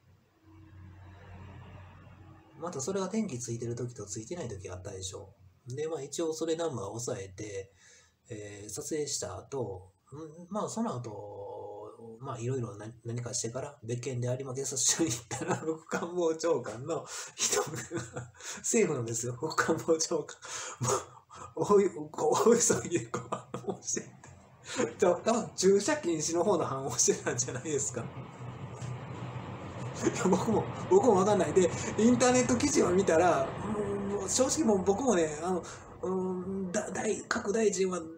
またそれが天気ついてる時とついてない時があったでしょ。で、まあ一応それナンバーを押さえて、えー撮影した後、んまあその後、まあいろいろ何何かしてから別件で有馬警察署に行ったら副官房長官の人が政府のですよ、副官房長官もう大い大急ぎでこう反応して多分駐車禁止の方の反応してたんじゃないですか。 いや僕も僕も分かんないで、インターネット記事を見たら、もうもう正直もう僕もね、あの、うん、だ大各大臣は、うん、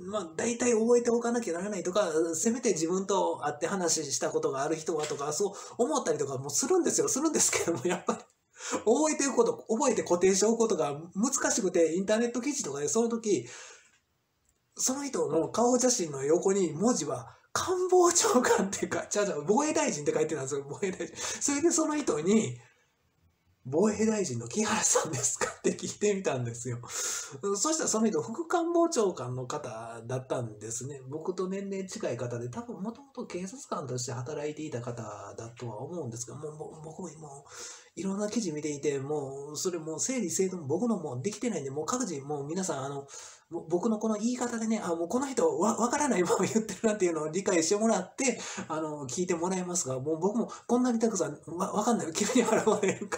まあ大体覚えておかなきゃならないとか、せめて自分と会って話したことがある人はとか、そう思ったりとかもするんですよ、するんですけども、やっぱり覚えてること、覚えて固定しておくことが難しくて、インターネット記事とかでその時、その人の顔写真の横に文字は官房長官っていうか、ちゃうちゃう、防衛大臣って書いてたんですよ、防衛大臣。それでその人に、防衛大臣の木原さんですかって聞いてみたんですよ。そしたらその人、副官房長官の方だったんですね。僕と年齢近い方で、多分もともと警察官として働いていた方だとは思うんですが、もう僕も今、いろんな記事見ていて、もうそれもう整理整頓僕のもうできてないんで、もう各自もう皆さん、あの、僕のこの言い方でね、あ、もうこの人わ、わからないまま言ってるなっていうのを理解してもらって、あの、聞いてもらいますが、もう僕もこんなにたくさんわ、わかんない。急に現れるから。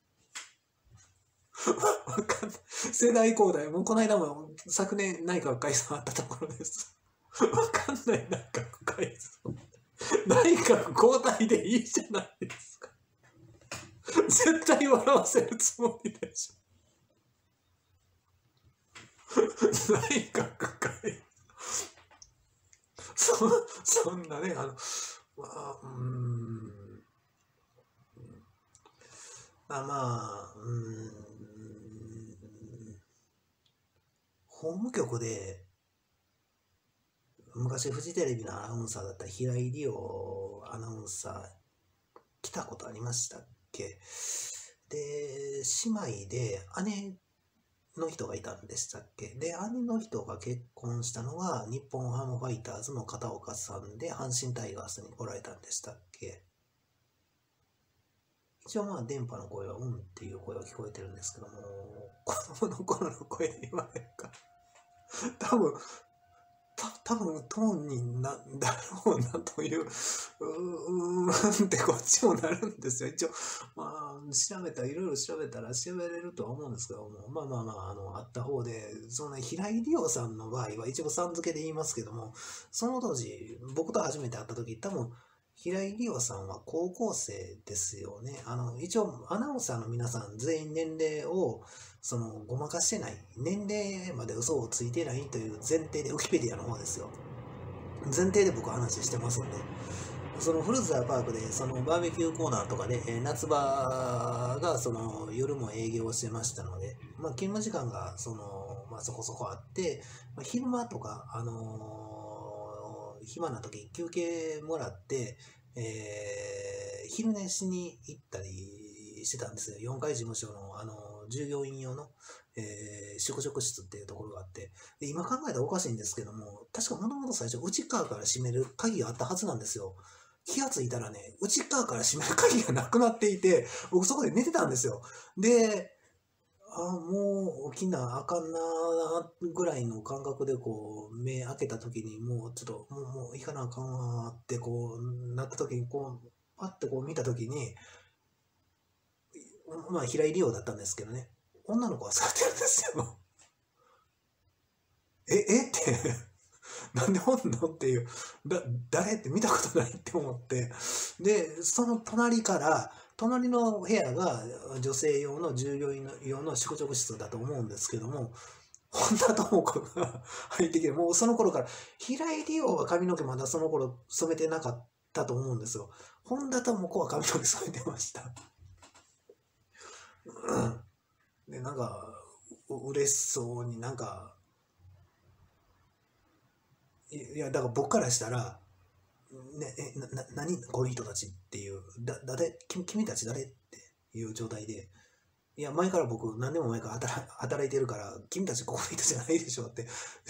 わかんない。世代交代。もうこの間も昨年内閣改造あったところです。わかんない内閣改造。内閣交代でいいじゃないですか。絶対笑わせるつもりでしょ。内閣改造。そ、そんなね、あの、まあ、うーん。まあまあ、うーん。法務局で、昔フジテレビのアナウンサーだった平井理央アナウンサー来たことありましたっけ？で、姉妹で姉の人がいたんでしたっけ？で、姉の人が結婚したのが日本ハムファイターズの片岡さんで阪神タイガースに来られたんでしたっけ？一応まあ電波の声はうんっていう声は聞こえてるんですけども、子供の頃の声で言われるか。多分、た多分トーンになだろうなという、うーんってこっちもなるんですよ。一応、まあ、調べたら、いろいろ調べたら調べれるとは思うんですけども、まあまあまあ、あの、あった方で、その平井理央さんの場合は一応さん付けで言いますけども、その当時、僕と初めて会った時、多分、平井理央さんは高校生ですよね。あの、一応、アナウンサーの皆さん全員年齢を、その、ごまかしてない。年齢まで嘘をついてないという前提で、ウィキペディアの方ですよ。前提で僕は話してますんで。その古澤パークで、そのバーベキューコーナーとかで、えー夏場が、その、夜も営業してましたので、まあ、勤務時間が、その、まあ、そこそこあって、まあ、昼間とか、あのー暇な時休憩もらって、えー昼寝しに行ったりしてたんですよ。よんかい事務所の、あのー従業員用の、えー宿直室っていうところがあって、で今考えたらおかしいんですけども、確かもともと最初、内側から閉める鍵があったはずなんですよ。気がついたらね、内側から閉める鍵がなくなっていて、僕そこで寝てたんですよ。で、あ、もう起きなあかんなぐらいの感覚でこう、目開けた時にもうちょっと、もう、もう行かなあかんわってこう、なった時にこう、パッてこう見た時に、まあ平井理央だったんですけどね、女の子が座ってるんですよ。え、えってなんでおんのっていう、だ、誰って見たことないって思って、で、その隣から、隣の部屋が女性用の従業員用の宿直室だと思うんですけども、本田智子が入ってきて、もうその頃から、平井理央は髪の毛まだその頃染めてなかったと思うんですよ。本田智子は髪の毛染めてました。で、なんか、う嬉しそうになんか、いや、だから僕からしたら、ね、え、な、な、何この人たちっていう、だ、誰、君、君たち誰っていう状態で、いや、前から僕、何年も前から働、働いてるから、君たちここの人じゃないでしょって。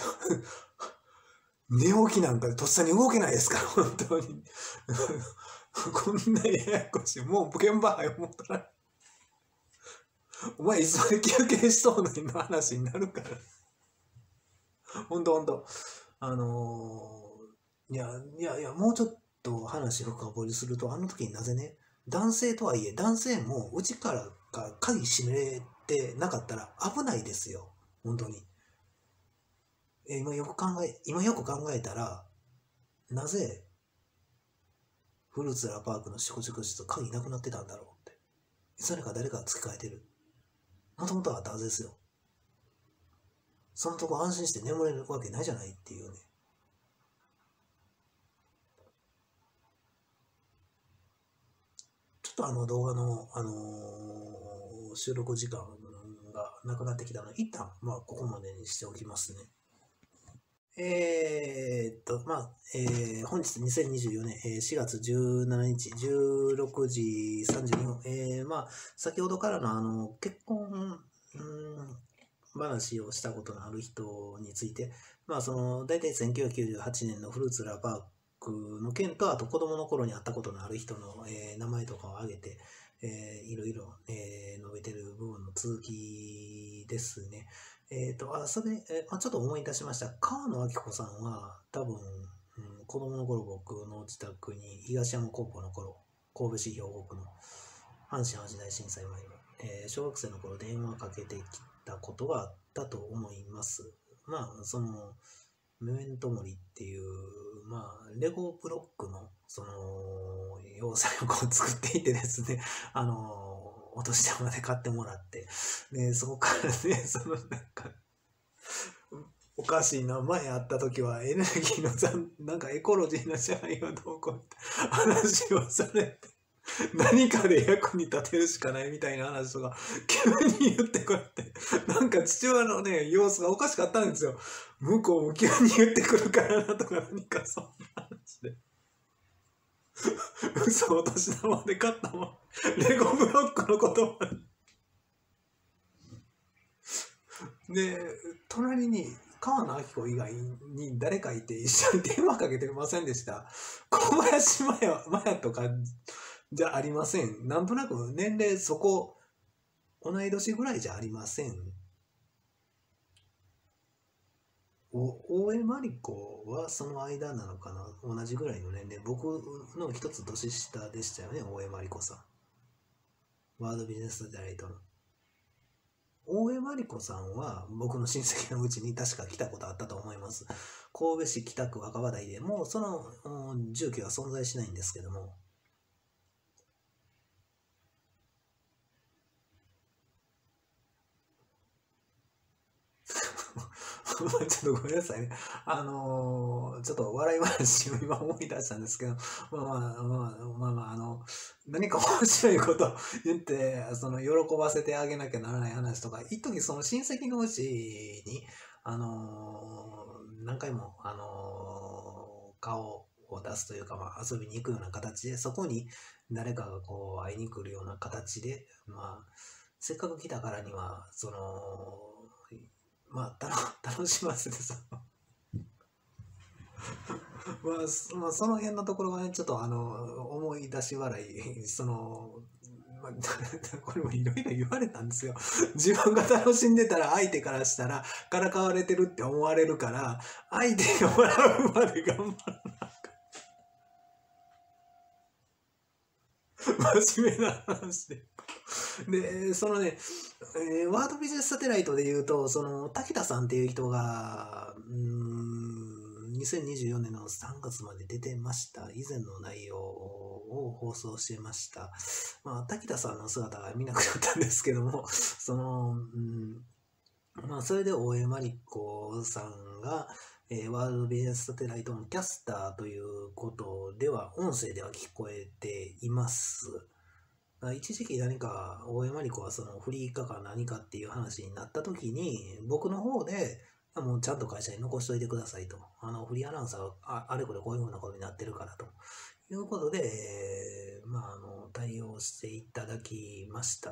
寝起きなんかでとっさに動けないですから、本当に。こんなややこしい。もう現場は思ったら、お前いつまで休憩しそうのにの話になるから。ほんとほんと。あのーいや、いやいや、もうちょっと話深掘りすると、あの時になぜね、男性とはいえ、男性も内からか鍵閉めてなかったら危ないですよ。本当に。え今よく考え、今よく考えたら、なぜフルーツラパークの宿直室鍵なくなってたんだろうって。それか誰かが付け替えてる。もともとあったはずですよ。そのとこ安心して眠れるわけないじゃないっていうね。ちょっとあの動画の、あのー収録時間がなくなってきたので、一旦、まあ、ここまでにしておきますね。えーっと、まあ、えー本日にせんにじゅうよねん、えーしがつじゅうしちにち、じゅうろくじさんじゅうにふん、えーまあ、先ほどからのあの、結婚、うん話をしたことのある人について、まあ、その、大体せんきゅうひゃくきゅうじゅうはちねんのフルーツラパークの件と、あと子供の頃に会ったことのある人の、えー名前とかを挙げて、えーいろいろ、えー述べてる部分の続きですね。えっと、あ、それ、えーまあ、ちょっと思い出しました。川野明子さんは、多分、うん、子供の頃僕の自宅に東山高校の頃、神戸市兵庫区の阪神・淡路大震災前に、えー小学生の頃電話かけてきたことがあったと思います。まあ、その、メメントモリっていう、まあ、レゴブロックの、その、要塞をこう作っていてですね、あの、お年玉で買ってもらって、で、そこからね、その、なんか、おかしいな、前会った時はエネルギーの残、なんかエコロジーの社員はどうこうって話をされて、何かで役に立てるしかないみたいな話とか、急に言ってこうやって、なんか父親のね、様子がおかしかったんですよ。向こうも急に言ってくるからなとか何かそんな話で。嘘お年玉で買ったもん。レゴブロックの言葉で、隣に川野明子以外に誰かいて一緒に電話かけてませんでした。小林麻也、麻也とかじゃありません。なんとなく年齢そこ、同い年ぐらいじゃありません。お大江真理子はその間なのかな、同じぐらいの年齢。僕の一つ年下でしたよね、大江真理子さん。ワードビジネスダイレクトの。大江真理子さんは僕の親戚のうちに確か来たことあったと思います。神戸市北区若葉台でもうそのうん住居は存在しないんですけども、ちょっとごめんなさいね。あのーちょっと笑い話を今思い出したんですけど、まあまあまあまあまあ、あの、何か面白いこと言って、その、喜ばせてあげなきゃならない話とか、一時その親戚のうちに、あのー何回も、あのー顔を出すというか、まあ、遊びに行くような形で、そこに誰かがこう、会いに来るような形で、まあ、せっかく来たからには、その、まあ、たの楽しませてさ、まあ、そまあ、その辺のところがね、ちょっとあの、思い出し笑い、その、まあ、これもいろいろ言われたんですよ。自分が楽しんでたら相手からしたら、からかわれてるって思われるから、相手が笑うまで頑張る。真面目な話で。で、そのね、えーワードビジネスサテライトで言うと、その、滝田さんっていう人が、うーん、にせんにじゅうよねんのさんがつまで出てました。以前の内容を放送してました。まあ、滝田さんの姿が見なくなったんですけども、その、うんまあ、それで大江真理子さんが、えーワールドビジネスサテライトのキャスターということでは、音声では聞こえています。あ一時期何か大江真理子はそのフリー化か何かっていう話になった時に、僕の方で、もうちゃんと会社に残しといてくださいと。あの、フリーアナウンサーはああれこれこういうふうなことになってるからということで、えーまあ、あの、対応していただきました。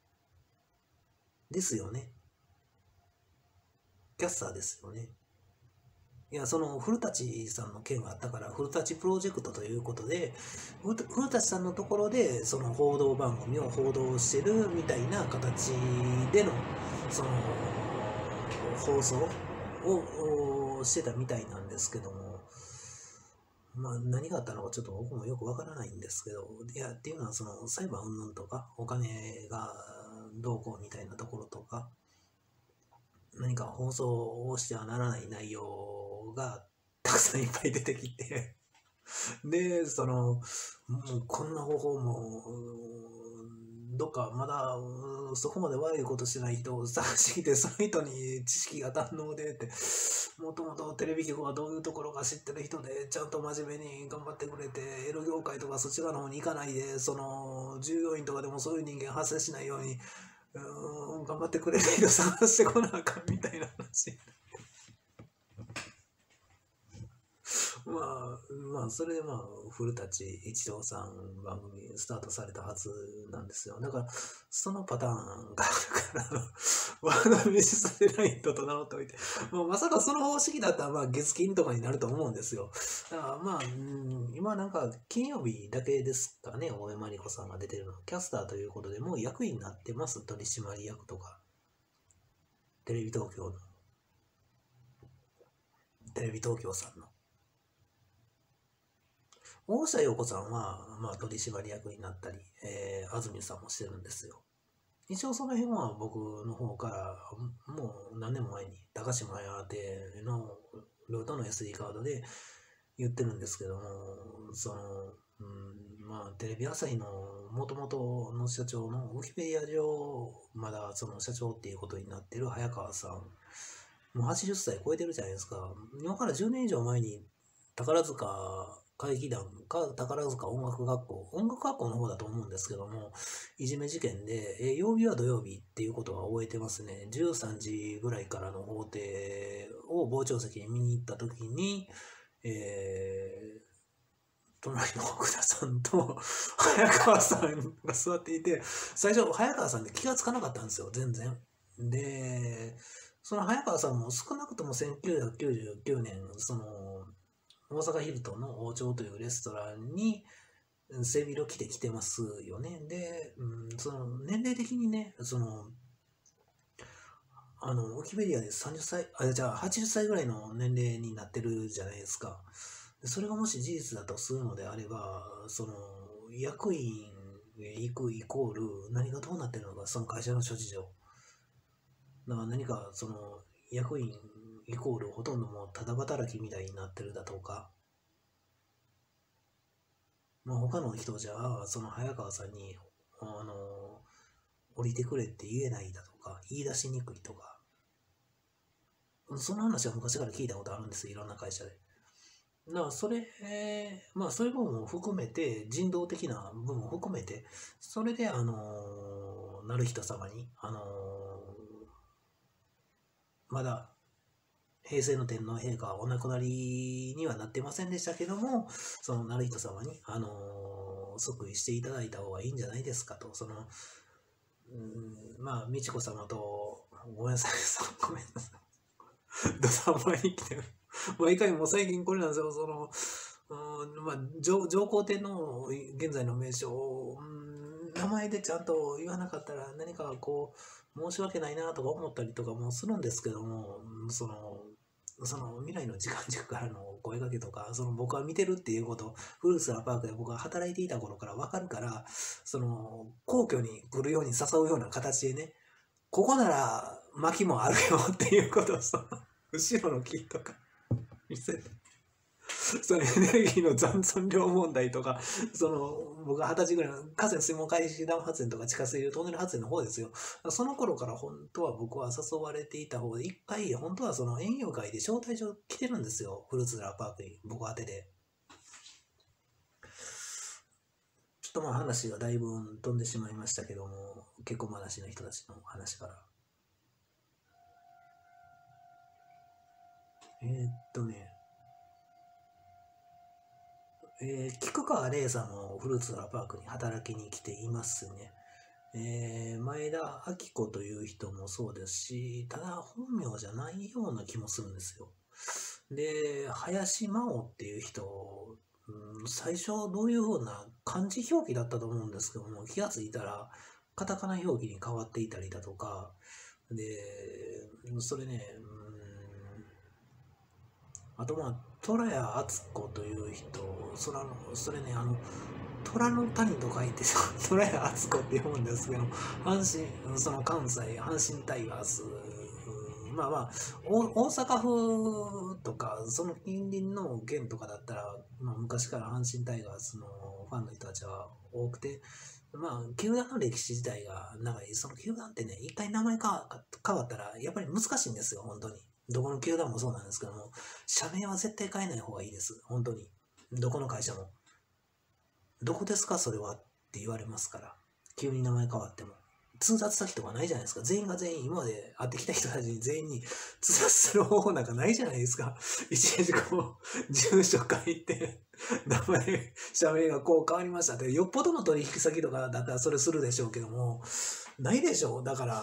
ですよね。キャスターですよね。いや、その古舘さんの件があったから、古舘プロジェクトということで、古古舘さんのところで、その報道番組を報道してるみたいな形での、その、放送をおしてたみたいなんですけども、まあ何があったのかちょっと僕もよくわからないんですけど、いや、っていうのはその裁判云々とか、お金がどうこうみたいなところとか、何か放送をしてはならない内容がたくさんいっぱい出てきてで、その、もうこんな方法も、どっかまだそこまで悪いことしてない人を探してきて、その人に知識が堪能でって、もともとテレビ局はどういうところか知ってる人で、ちゃんと真面目に頑張ってくれて、エロ業界とかそっち側の方に行かないで、その従業員とかでもそういう人間発生しないように、うーん頑張ってくれる人探してこなあかんみたいな話。まあ、まあ、それでまあ、古舘一郎さん番組スタートされたはずなんですよ。だから、そのパターンがあるから、ワードメッシュされない人と名乗っておいて、もうまさかその方式だったら、まあ、月金とかになると思うんですよ。だからまあ、うん、今なんか、金曜日だけですかね、大江真理子さんが出てるの。キャスターということで、もう役員になってます、取締役とか。テレビ東京の。テレビ東京さんの。大下陽子さんは、まあ、取締役になったり、えー、安住さんもしてるんですよ。一応その辺は僕の方から、もう何年も前に、高島屋宛のルートの エスディー カードで言ってるんですけども、その、うん、まあ、テレビ朝日の元々の社長のウィキペディア上、まだその社長っていうことになってる早川さん、もうはちじゅっさい超えてるじゃないですか。今からじゅうねん以上前に宝塚会議団か宝塚音楽学校、音楽学校の方だと思うんですけども、いじめ事件で、えー曜日は土曜日っていうことは覚えてますね。じゅうさんじぐらいからの法廷を傍聴席に見に行った時に、えー隣の奥田さんと早川さんが座っていて、最初早川さんって気がつかなかったんですよ、全然。で、その早川さんも少なくともせんきゅうひゃくきゅうじゅうきゅうねん、その、大阪ヒルトンの王朝というレストランに背広着て来てますよね。で、うん、その年齢的にね、その、あの、ウィキペディアでさんじゅっさい、あ、じゃあはちじゅっさいぐらいの年齢になってるじゃないですか。でそれがもし事実だとするのであれば、その、役員へ行くイコール何がどうなってるのか、その会社の諸事情。だから何か、その、役員イコールほとんどもうただ働きみたいになってるだとか、まあ、他の人じゃあ、その早川さんに、あの、降りてくれって言えないだとか、言い出しにくいとか、その話は昔から聞いたことあるんですよ、いろんな会社で。だからそれ、えーまあそういう部分を含めて、人道的な部分を含めて、それで、あのー、成人様に、あのーまだ平成の天皇陛下はお亡くなりにはなってませんでしたけども、その成人様に、あのー即位していただいた方がいいんじゃないですかと、その、うん、まあ、美智子様と、ごめんなさい、ごめんなさい、どさん前に来てる。毎回もう最近これなんですよ、その、うんまあ、上上皇天皇、現在の名称を、うん名前でちゃんと言わなかったら何かこう、申し訳ないなとか思ったりとかもするんですけども、その、その未来の時間軸からの声かけとか、その僕は見てるっていうこと、フルーツラパークで僕が働いていた頃から分かるから、その、皇居に来るように誘うような形でね、ここなら薪もあるよっていうことをその、後ろの木とか見せて、そのエネルギーの残存量問題とか、その僕がはたちぐらいの河川水門海式ダム発電とか地下水トンネル発電の方ですよ。その頃から本当は僕は誘われていた方で、一回本当はその園遊会で招待状来てるんですよ。フルーツラーパークに僕宛てで。ちょっとまあ話がだいぶ飛んでしまいましたけども、結婚話の人たちの話から。えー、っとね、えー、菊川玲さんもフルーツラーパークに働きに来ていますね。えー、前田明子という人もそうですし、ただ本名じゃないような気もするんですよ。で、林真央っていう人、うん、最初どういう風な漢字表記だったと思うんですけども、気がついたらカタカナ表記に変わっていたりだとか、で、それね、うん、あとまあ、虎谷敦子という人、それそれね、あの、虎の谷と書いて、虎谷敦子って読むんですけど、阪神、その関西、阪神タイガースまあまあ、お大阪府とか、その近隣の県とかだったら、まあ、昔から阪神タイガースのファンの人たちは多くて、まあ、球団の歴史自体が長い。その球団ってね、一回名前か変わったら、やっぱり難しいんですよ、本当に。どこの球団もそうなんですけども、社名は絶対変えない方がいいです、本当に。どこの会社も。どこですか、それはって言われますから。急に名前変わっても。通達先とかないじゃないですか。全員が全員、今まで会ってきた人たちに全員に通達する方法なんかないじゃないですか。いちいちこう、住所書いて、名前、社名がこう変わりましたって、よっぽどの取引先とかだったらそれするでしょうけども、ないでしょう。だから、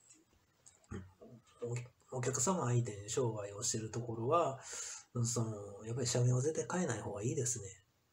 お、お客様相手に商売をしてるところは、その、やっぱり社名は絶対変えない方がいいですね。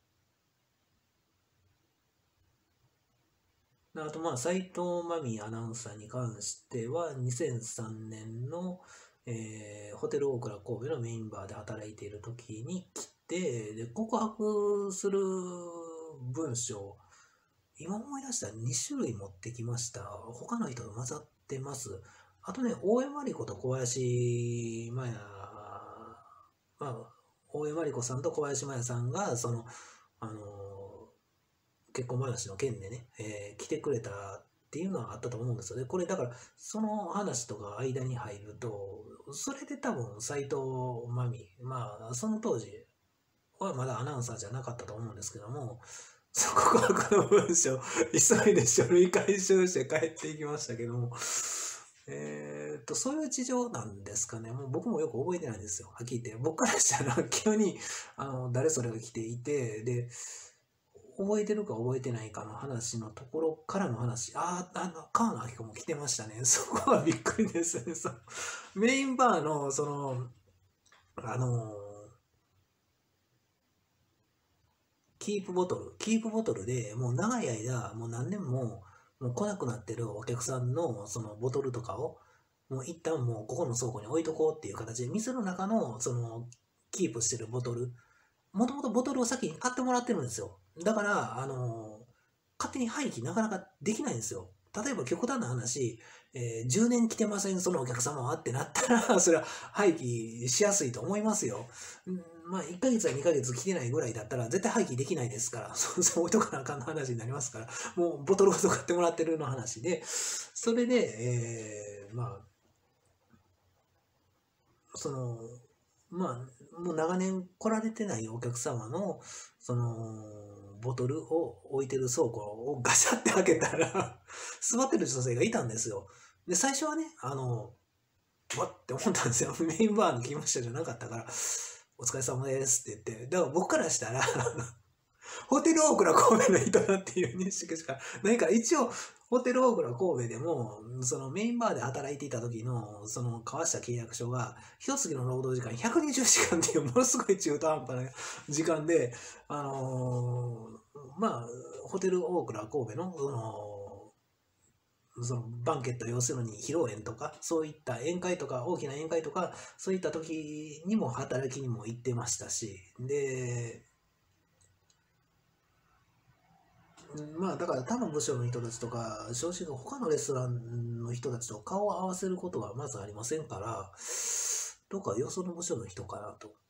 あと、まあ、斉藤真美アナウンサーに関しては、にせんさんねんの、えーホテルオークラ神戸のメインバーで働いている時に来て、で、告白する文章、今思い出したらに種類持ってきました。他の人と混ざってます。あとね、大江真理子と小林麻也、まあ、大江真理子さんと小林麻也さんが、その、あの結婚話の件でね、えー来てくれたっていうのはあったと思うんですよね。これだから、その話とか間に入ると、それで多分斎藤真美、まあ、その当時はまだアナウンサーじゃなかったと思うんですけども、そこからこの文章、急いで書類回収して帰っていきましたけども、えーっと、そういう事情なんですかね。もう僕もよく覚えてないんですよ。はっきり言って。僕からしたら急に、あの、誰それが来ていて、で、覚えてるか覚えてないかの話のところからの話。ああ、あの、川野明子も来てましたね。そこはびっくりですね。そうメインバーの、その、あの、キープボトル、キープボトルでもう長い間、もう何年も、もう来なくなってるお客さんのそのボトルとかを、もう一旦もうここの倉庫に置いとこうっていう形で、店の中のそのキープしてるボトル、もともとボトルを先に買ってもらってるんですよ。だから、あの勝手に廃棄なかなかできないんですよ。例えば極端な話、えーじゅうねん来てません、そのお客様はってなったら、それは廃棄しやすいと思いますよ。んまあ、いっかげつやにかげつ来てないぐらいだったら、絶対廃棄できないですから、そうそう置いとかなあかんの話になりますから、もうボトルごと買ってもらってるの話で、それで、えーまあ、その、まあ、もう長年来られてないお客様の、その、ボトルを置いてる倉庫をガシャって開けたら座ってる女性がいたんですよ。で、最初はね、あの、わって思ったんですよ。メインバーの来ましたじゃなかったから、お疲れ様ですって言って。だから僕からしたらホテルオークラ神戸の人だっていう認識しかないから、一応、ホテルオークラ神戸でも、そのメインバーで働いていた時の、その交わした契約書が、一月の労働時間ひゃくにじゅうじかんっていうものすごい中途半端な時間で、あのーまあ、ホテルオークラ神戸の、その、そのバンケット、要するに披露宴とか、そういった宴会とか、大きな宴会とか、そういった時にも働きにも行ってましたし、で、まあだから他の部署の人たちとか、正直他のレストランの人たちと顔を合わせることはまずありませんから、どうかよその部署の人かなと。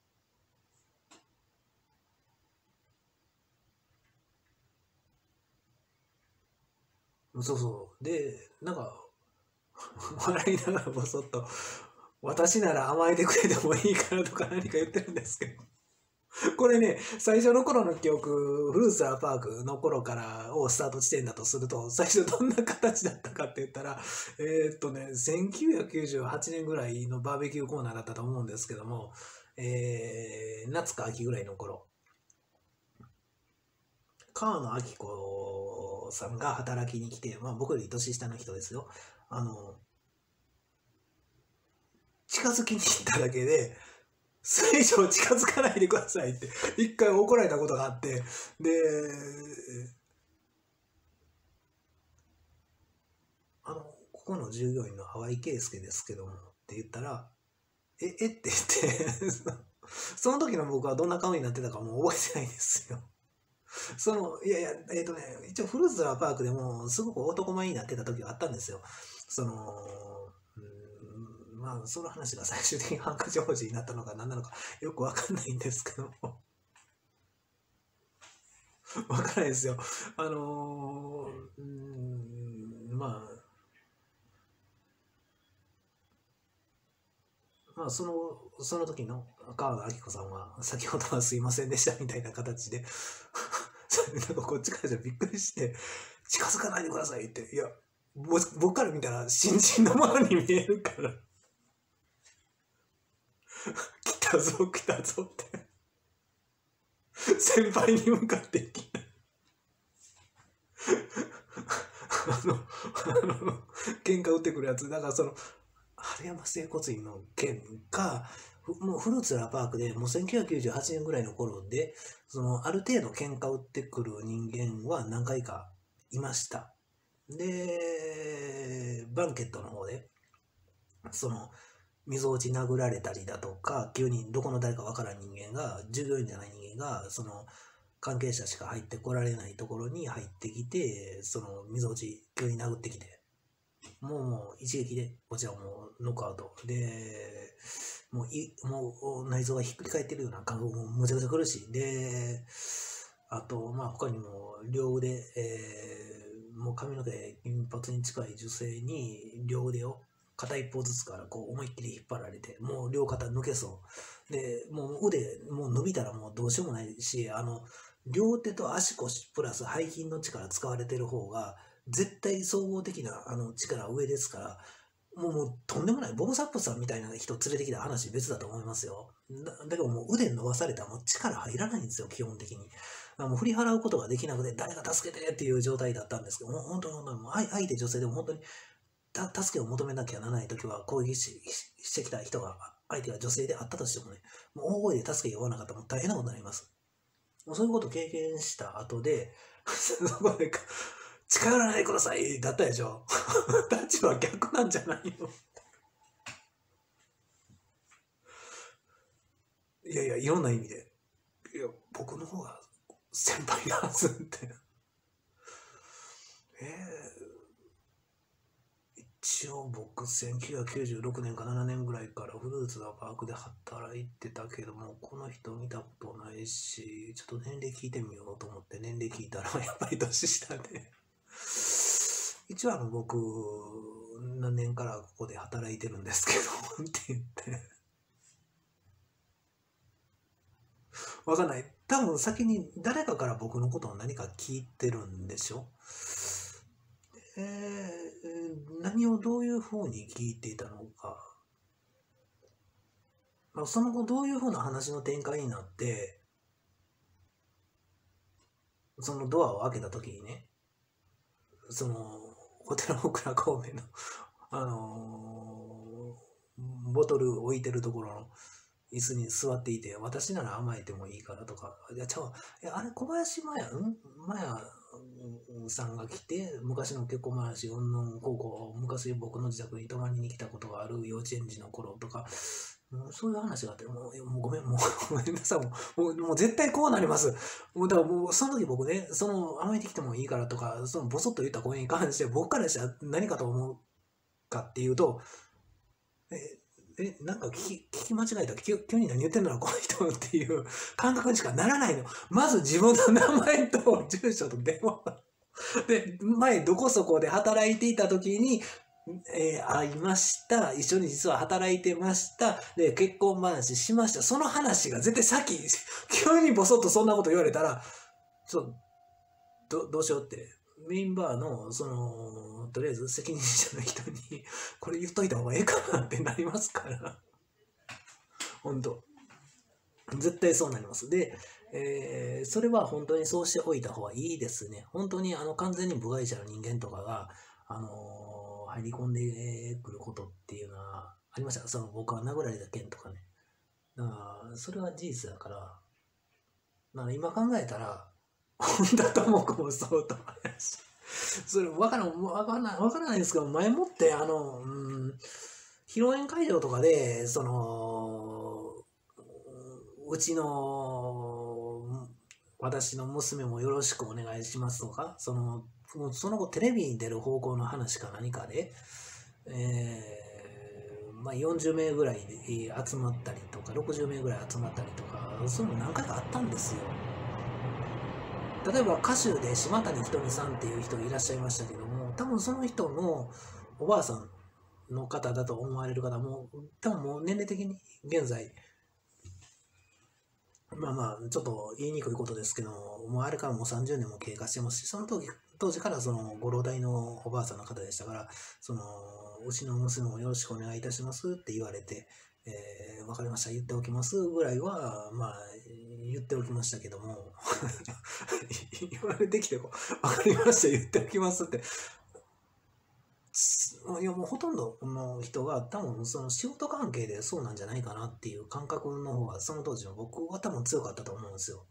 そうそう。で、なんか、笑いながらぼそっと、私なら甘えてくれてもいいからとか何か言ってるんですけど。これね、最初の頃の記憶、フルーツアーパークの頃からをスタート地点だとすると、最初どんな形だったかって言ったら、えーっとね、せんきゅうひゃくきゅうじゅうはちねんぐらいのバーベキューコーナーだったと思うんですけども、えー夏か秋ぐらいの頃、川野明子さんが働きに来て、まあ僕より年下の人ですよ。あの、近づきに行っただけで、それ以上近づかないでくださいって一回怒られたことがあって、で、あの、ここの従業員の淡井圭介ですけどもって言ったら、え、えって言ってその時の僕はどんな顔になってたかもう覚えてないんですよ。その、いやいや、えっ、とね、一応フルーツラーパークでもすごく男前になってた時があったんですよ。その、うんまあ、その話が最終的にハンカチ王子になったのか何なのかよくわかんないんですけども。わからないですよ。あのー、うーん、まあ、まあ、その、その時の川野明子さんは、先ほどはすいませんでしたみたいな形で、なんかこっちからじゃびっくりして、近づかないでくださいって、いや、僕から見たら新人のものに見えるから、来たぞ来たぞって、先輩に向かってきた。あの、あの、喧嘩売ってくるやつ、だからその、春山整骨院の件か、もうフルーツラーパークでもうせんきゅうひゃくきゅうじゅうはちねんぐらいの頃で、そのある程度喧嘩売ってくる人間は何回かいました。で、バンケットの方で、その、みぞおち殴られたりだとか、急にどこの誰かわからん人間が、従業員じゃない人間が、その、関係者しか入ってこられないところに入ってきて、その、みぞおち急に殴ってきて、もうもう一撃で、こちらもうノックアウト。で、もうい、もう内臓がひっくり返ってるような感覚もむちゃくちゃ苦しい。で、あと、まあ他にも両腕、えー、もう髪の毛金髪に近い女性に両腕を片一方ずつからこう思いっきり引っ張られて、もう両肩抜けそう。で、もう腕もう伸びたらもうどうしようもないし、あの、両手と足腰プラス背筋の力使われてる方が、絶対総合的なあの力は上ですから、もう、もうとんでもない、ボブ・サップさんみたいな人連れてきた話別だと思いますよ。だだけどもう腕伸ばされたらもう力入らないんですよ、基本的に。もう振り払うことができなくて、誰が助けてっていう状態だったんですけど、もう本当に本当にもう相手女性でも本当にた助けを求めなきゃならないときは攻撃ししてきた人が、相手が女性であったとしてもね、もう大声で助けを呼ばなかったらもう大変なことになります。もうそういうことを経験した後で、そこで近寄らないでくださいだったでしょ。立場逆なんじゃないの。いやいや、いろんな意味で。いや、僕の方が先輩なはずって。えー、一応僕せんきゅうひゃくきゅうじゅうろくねんかななねんぐらいからフルーツのパークで働いてたけども、この人見たことないし、ちょっと年齢聞いてみようと思って年齢聞いたらやっぱり年下で。一応あの僕、何年からここで働いてるんですけど、って言って。わかんない。多分先に誰かから僕のことを何か聞いてるんでしょ。えー、何をどういうふうに聞いていたのか。まあ、その後どういうふうな話の展開になって、そのドアを開けた時にね、その、ホテルオクラ神戸の、あのーボトル置いてるところの椅子に座っていて、私なら甘えてもいいからとか、いや、ちゃう、いや、あれ、小林麻也、ん麻也さんが来て、昔の結婚話、うんぬん高校、昔僕の自宅に泊まりに来たことがある幼稚園児の頃とか、もうそういう話があって、もう、もうごめん、もうごめんなさい、もう、もうもう絶対こうなります。もうだからもう、その時僕ね、その、甘えてきてもいいからとか、そのボソッと言った声に関して、僕からしたら何かと思うかっていうと、え、え、なんか聞き、聞き間違えた。急急に何言ってんだろ、この人っていう感覚にしかならないの。まず自分の名前と住所と電話。で、前どこそこで働いていた時に、えー会いました。一緒に実は働いてました。で、結婚話しました。その話が絶対先、急にボソッとそんなこと言われたら、ちょっと、どどうしようって。メインバーの、その、とりあえず責任者の人に、これ言っといた方がええかなってなりますから。本当。絶対そうなります。で、えーそれは本当にそうしておいた方がいいですね。本当にあの完全に部外者の人間とかが、あのー入り込んでくることっていうのはありました。その僕は殴られた件とかね。だからそれは事実だから、だから今考えたら、本田智子もそうと思います。それ分からん、分からない、分からないですけど、前もって、あの、うん、披露宴会場とかで、その、うちの、私の娘もよろしくお願いしますとか、その、その後テレビに出る方向の話か何かで、えーまあ、よんじゅうめいぐらいで集まったりとか、ろくじゅうめいぐらい集まったりとか、そういうの何回かあったんですよ。例えば歌手で島谷ひとみさんっていう人がいらっしゃいましたけども、多分その人のおばあさんの方だと思われる方も、多分もう年齢的に現在、まあまあ、ちょっと言いにくいことですけども、もうあれからもうさんじゅうねんも経過してますし、その時当時からそのご老代のおばあさんの方でしたから、そのうちの娘もよろしくお願いいたしますって言われて、えー、わかりました、言っておきますぐらいは、まあ、言っておきましたけども、言われてきてこう、わかりました、言っておきますって。いやもうほとんどの人が多分その仕事関係でそうなんじゃないかなっていう感覚の方がその当時の僕は多分強かったと思うんですよ。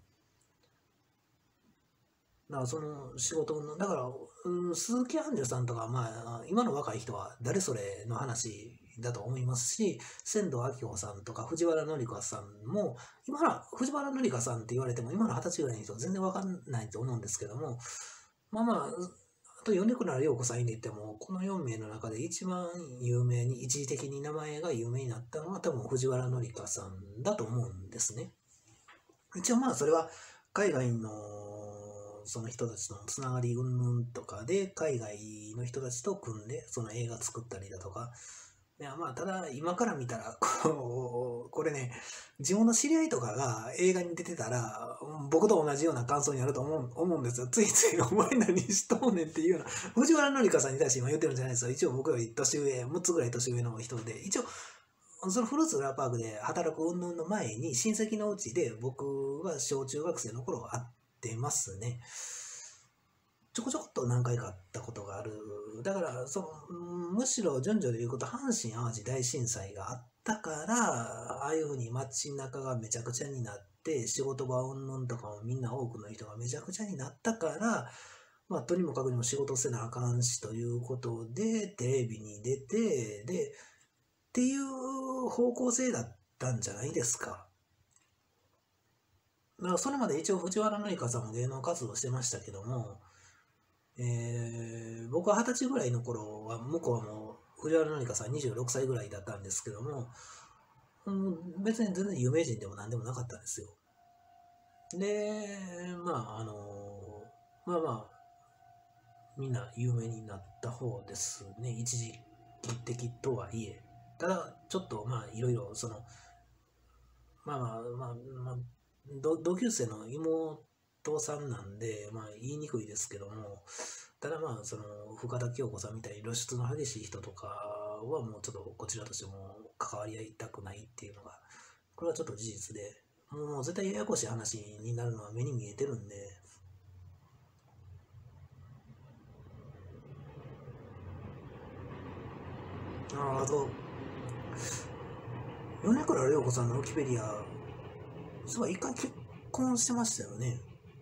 だからその仕事の、だから、うん、鈴木杏樹さんとか、まあ、今の若い人は誰それの話だと思いますし、仙道明穂さんとか藤原紀香さんも、今の藤原紀香さんって言われても、今の二十歳ぐらいの人は全然わかんないと思うんですけども、まあまあ、あと米倉涼子さんに言っても、このよんめいの中で一番有名に、一時的に名前が有名になったのは多分藤原紀香さんだと思うんですね。一応まあそれは海外のその人たちのつながり云々とかで海外の人たちと組んでその映画作ったりだとか、いやまあただ今から見たらこうこれね、自分の知り合いとかが映画に出てたら僕と同じような感想になると思う思うんですよ。ついついお前何しとんねんっていうような、藤原紀香さんに対して今言ってるんじゃないですよ。一応僕より年上、むっつぐらい年上の人で、一応そのフルーツフラワーパークで働く云々の前に親戚のうちで僕が小中学生の頃会ってますね。ちょこちょこっと何回か会ったことがある。だからそのむしろ順序で言うこと、阪神・淡路大震災があったから、ああいうふうに街中がめちゃくちゃになって仕事場云々とかもみんな多くの人がめちゃくちゃになったから、まあとにもかくにも仕事せなあかんしということでテレビに出て、でっていう方向性だったんじゃないですか。だからそれまで一応藤原紀香さんも芸能活動してましたけども、えー、僕は二十歳ぐらいの頃は向こうはもう藤原紀香さんにじゅうろくさいぐらいだったんですけども、うん、別に全然有名人でも何でもなかったんですよ。で、まああのまあまあみんな有名になった方ですね、一時期的とはいえ。ただちょっとまあいろいろそのまあまあまあ、まあ、同級生の妹さんなんで、まあ言いにくいですけども、ただまあその深田恭子さんみたいに露出の激しい人とかはもうちょっとこちらとしても関わり合いたくないっていうのが、これはちょっと事実で、もう絶対ややこしい話になるのは目に見えてるんで、ああと、米倉涼子さんのウィキペディア、そういえば一回結婚してましたよね。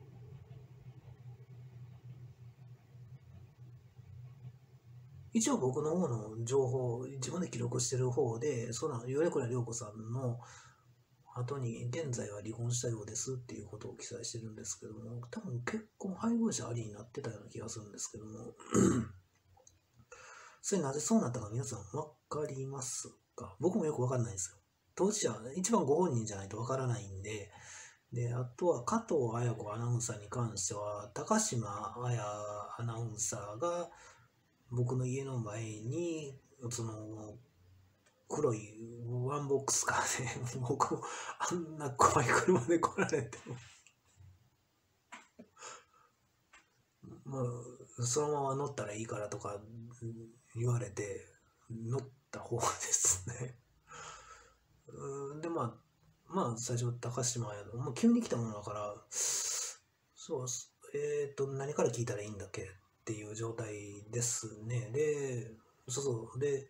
一応僕の方の情報、自分で記録してる方で、その米倉涼子さんの後に現在は離婚したようですっていうことを記載してるんですけども、多分結婚配偶者ありになってたような気がするんですけども、それなぜそうなったか皆さんわかりますか？僕もよくわかんないんですよ。当事者、一番ご本人じゃないとわからないんで、で、あとは加藤綾子アナウンサーに関しては、高島彩アナウンサーが僕の家の前に、その、黒いワンボックスカーで、僕もあんな怖い車で来られても、まあ、そのまま乗ったらいいからとか言われて、乗った方ですね。で、まあ、まあ、最初、高島屋の、まあ、急に来たものだから、そう、えっと、何から聞いたらいいんだっけっていう状態ですね。で、そうそう、で、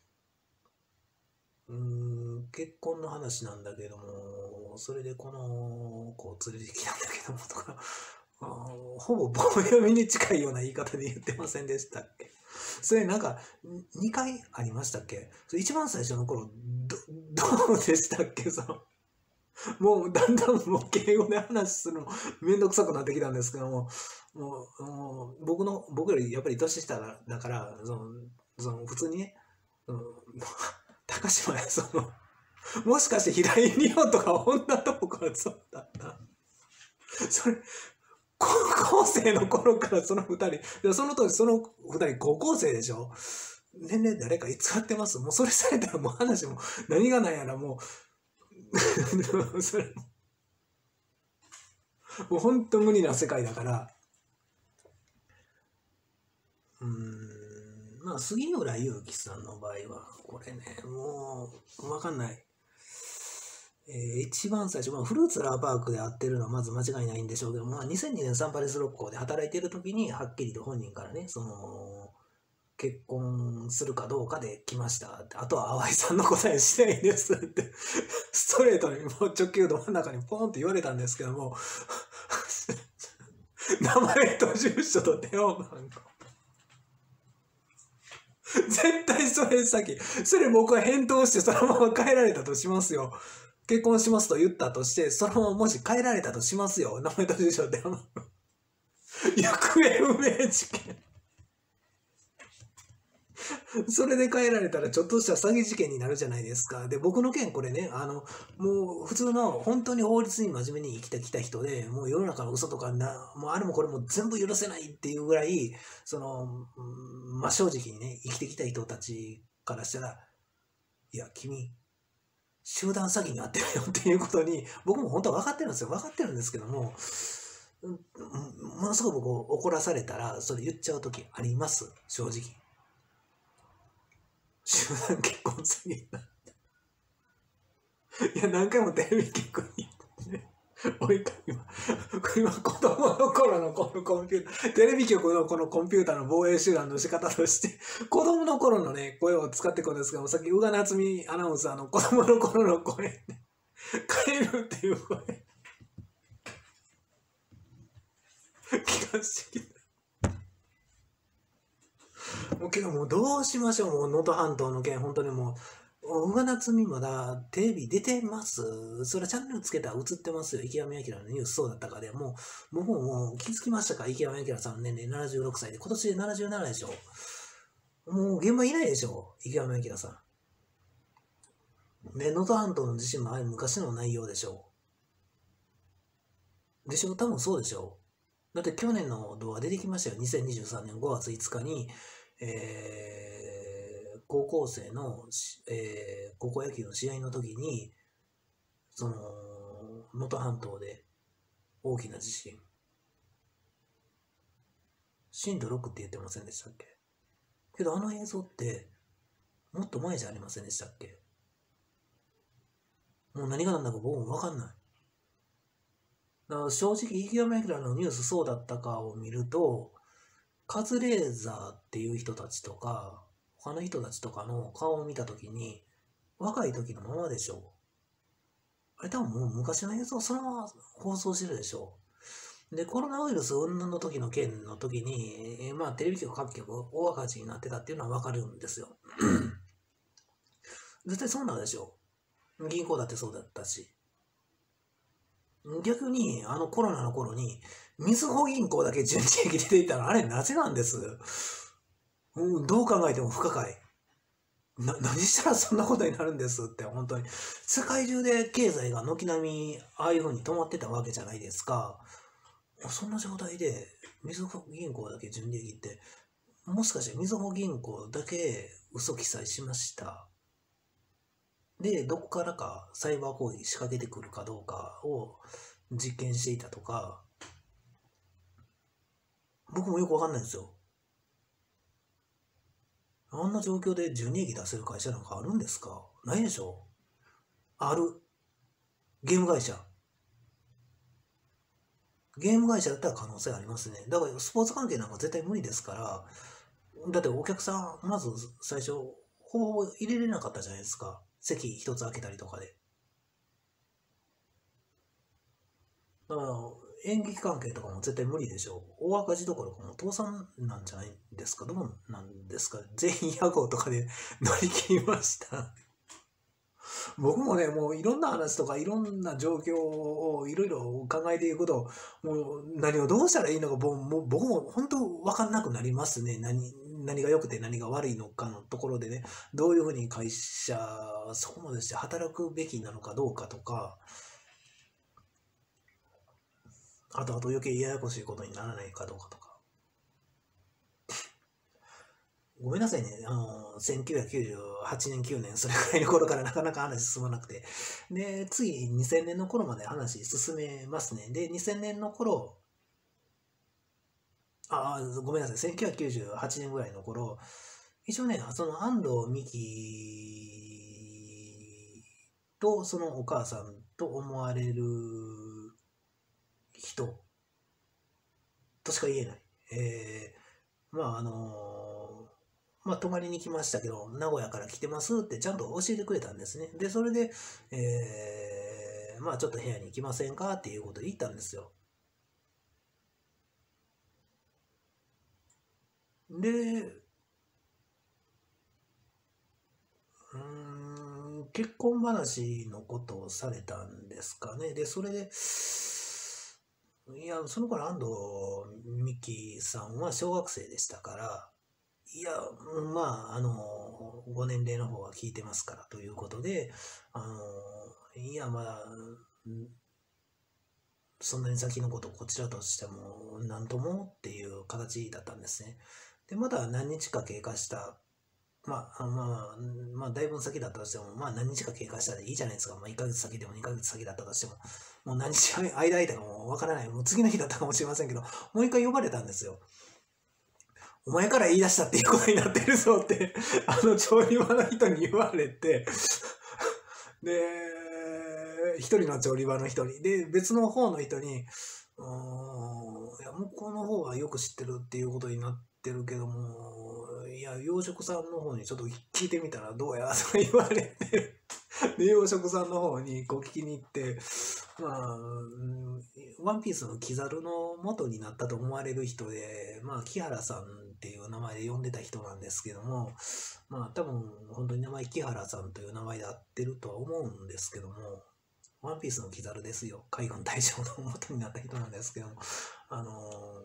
うーん、結婚の話なんだけども、それでこの子を連れてきたんだけどもとか、あほぼ棒読みに近いような言い方で言ってませんでしたっけ？それなんかにかいありましたっけ？それ一番最初の頃ど、どうでしたっけ？そのもうだんだんもう敬語で話するのめんどくさくなってきたんですけども、もう、もう僕の、僕よりやっぱり年下だから、その、その普通にね、その高島屋その、もしかして平井理央とか女とこからそうだった。それ、高校生の頃からその二人、でその当時その二人高校生でしょ。年齢誰か偽ってます。もうそれされたらもう話も何がないやらもう、それも、もう本当無理な世界だから、うーん、まあ杉浦祐樹さんの場合は、これね、もうわかんない。えー一番最初、まあ、フルーツラーパークで会ってるのはまず間違いないんでしょうけど、まあ、にせんにねんサンパレス六甲で働いている時にはっきりと本人からね、その結婚するかどうかで来ましたって、あとは淡井さんの答えしないですってストレートにもう直球ど真ん中にポンって言われたんですけども名前と住所と電話番号絶対それ先、それ僕は返答してそのまま帰られたとしますよ。結婚しますと言ったとして、そのままもし帰られたとしますよ。名前と住所電話番号。行方不明事件。それで帰られたらちょっとした詐欺事件になるじゃないですか。で、僕の件これね、あの、もう普通の本当に法律に真面目に生きてきた人で、もう世の中の嘘とかな、もうあれもこれも全部許せないっていうぐらい、その、うんまあ正直にね、生きてきた人たちからしたら、いや、君、集団詐欺に遭ってるよっていうことに、僕も本当は分かってるんですよ。分かってるんですけども、うんものすごく僕怒らされたら、それ言っちゃう時あります、正直。集団結婚詐欺だ。いや、何回もテレビ局に行ってね。おい、今、今子供の頃のこのコンピューター、テレビ局のこのコンピューターの防衛手段の仕方として、子供の頃のね、声を使ってくるんですが、さっき宇賀夏美アナウンサーの子供の頃の声、ね、変えるっていう声、聞かせてきた。もうけどもうどうしましょう、もう能登半島の件、本当にもう、宇賀夏美まだテレビ出てます。それチャンネルつけたら映ってますよ。池上彰のニュースそうだったかで、もう、僕ももう気づきましたか。池上彰さんの年齢ななじゅうろくさいで、今年でななじゅうななでしょ。もう現場いないでしょ。池上彰さん。で、能登半島の地震もあれ昔の内容でしょ。でしょ、多分そうでしょ。だって去年の動画出てきましたよ。にせんにじゅうさんねんごがついつかに、えー、高校生の、えー、高校野球の試合の時に、その、能登半島で大きな地震。震度ろくって言ってませんでしたっけ？けどあの映像って、もっと前じゃありませんでしたっけ？もう何が何だか僕もわかんない。だから正直、池上彰のニュースそうだったかを見ると、カズレーザーっていう人たちとか、他の人たちとかの顔を見たときに、若い時のままでしょう。あれ多分もう昔の映像そのまま放送してるでしょう。で、コロナウイルス云々の時の件の時に、まあテレビ局各局大赤字になってたっていうのはわかるんですよ。絶対そうなんでしょう。銀行だってそうだったし。逆に、あのコロナの頃に、みずほ銀行だけ順次益出ていたら、あれなぜなんです、うん、どう考えても不可解。な、何したらそんなことになるんですって、本当に。世界中で経済が軒並み、ああいう風に止まってたわけじゃないですか。そんな状態で、みずほ銀行だけ順利益って、もしかしてみずほ銀行だけ嘘記載しました。で、どこからかサイバー攻撃仕掛けてくるかどうかを実験していたとか、僕もよくわかんないんですよ。あんな状況で純利益出せる会社なんかあるんですか？ないでしょ？ある。ゲーム会社。ゲーム会社だったら可能性ありますね。だからスポーツ関係なんか絶対無理ですから、だってお客さん、まず最初、ほぼほぼ入れれなかったじゃないですか。席一つ開けたりとかで。だから演劇関係とかも絶対無理でしょう。大赤字どころかもう倒産なんじゃないですか。どうなんですか。全員屋号とかで乗り切りました僕もね、もういろんな話とかいろんな状況をいろいろ考えていくと、もう何をどうしたらいいのか、僕も僕も本当分かんなくなりますね。何、 何が良くて何が悪いのかのところでね、どういうふうに会社、そこまでして働くべきなのかどうかとか、あとあと余計ややこしいことにならないかどうかとか。ごめんなさいね、あの、せんきゅうひゃくきゅうじゅうはちねん、きゅうねん、それくらいの頃からなかなか話進まなくて。で、次、にせんねんの頃まで話進めますね。で、にせんねんの頃、あ、ごめんなさい、せんきゅうひゃくきゅうじゅうはちねんぐらいの頃、一応ね、その安藤美希とそのお母さんと思われる人としか言えない。えー、まああのまあ泊まりに来ましたけど、名古屋から来てますってちゃんと教えてくれたんですね。で、それで、えー、まあちょっと部屋に行きませんかっていうことで言ったんですよ。で、うーん、結婚話のことをされたんですかね。で、それで、いや、その頃安藤美希さんは小学生でしたから、いや、まあ、あの、ご年齢の方は聞いてますからということで、あの、いや、まあ、そんなに先のことこちらとしても何ともっていう形だったんですね。で、まだ何日か経過した、まあ、まあ、まあ、だいぶ先だったとしても、まあ何日か経過したらいいじゃないですか。まあいっかげつ先でもにかげつ先だったとしても、もう何日間間空いたかもわからない。もう次の日だったかもしれませんけど、もう一回呼ばれたんですよ。お前から言い出したっていうことになってるぞって、あの調理場の人に言われて、で、一人の調理場の一人で、別の方の人に、うーん、いや、向こうの方はよく知ってるっていうことになってるけども、いや、洋食さんの方にちょっと聞いてみたらどうやとか言われて、で、洋食さんの方にこう聞きに行って、まあ、ワンピースのキザルの元になったと思われる人で、まあ、木原さんっていう名前で呼んでた人なんですけども、まあ、多分、本当に名前木原さんという名前で合ってるとは思うんですけども、ワンピースのキザルですよ。海軍大将の元になった人なんですけども、あの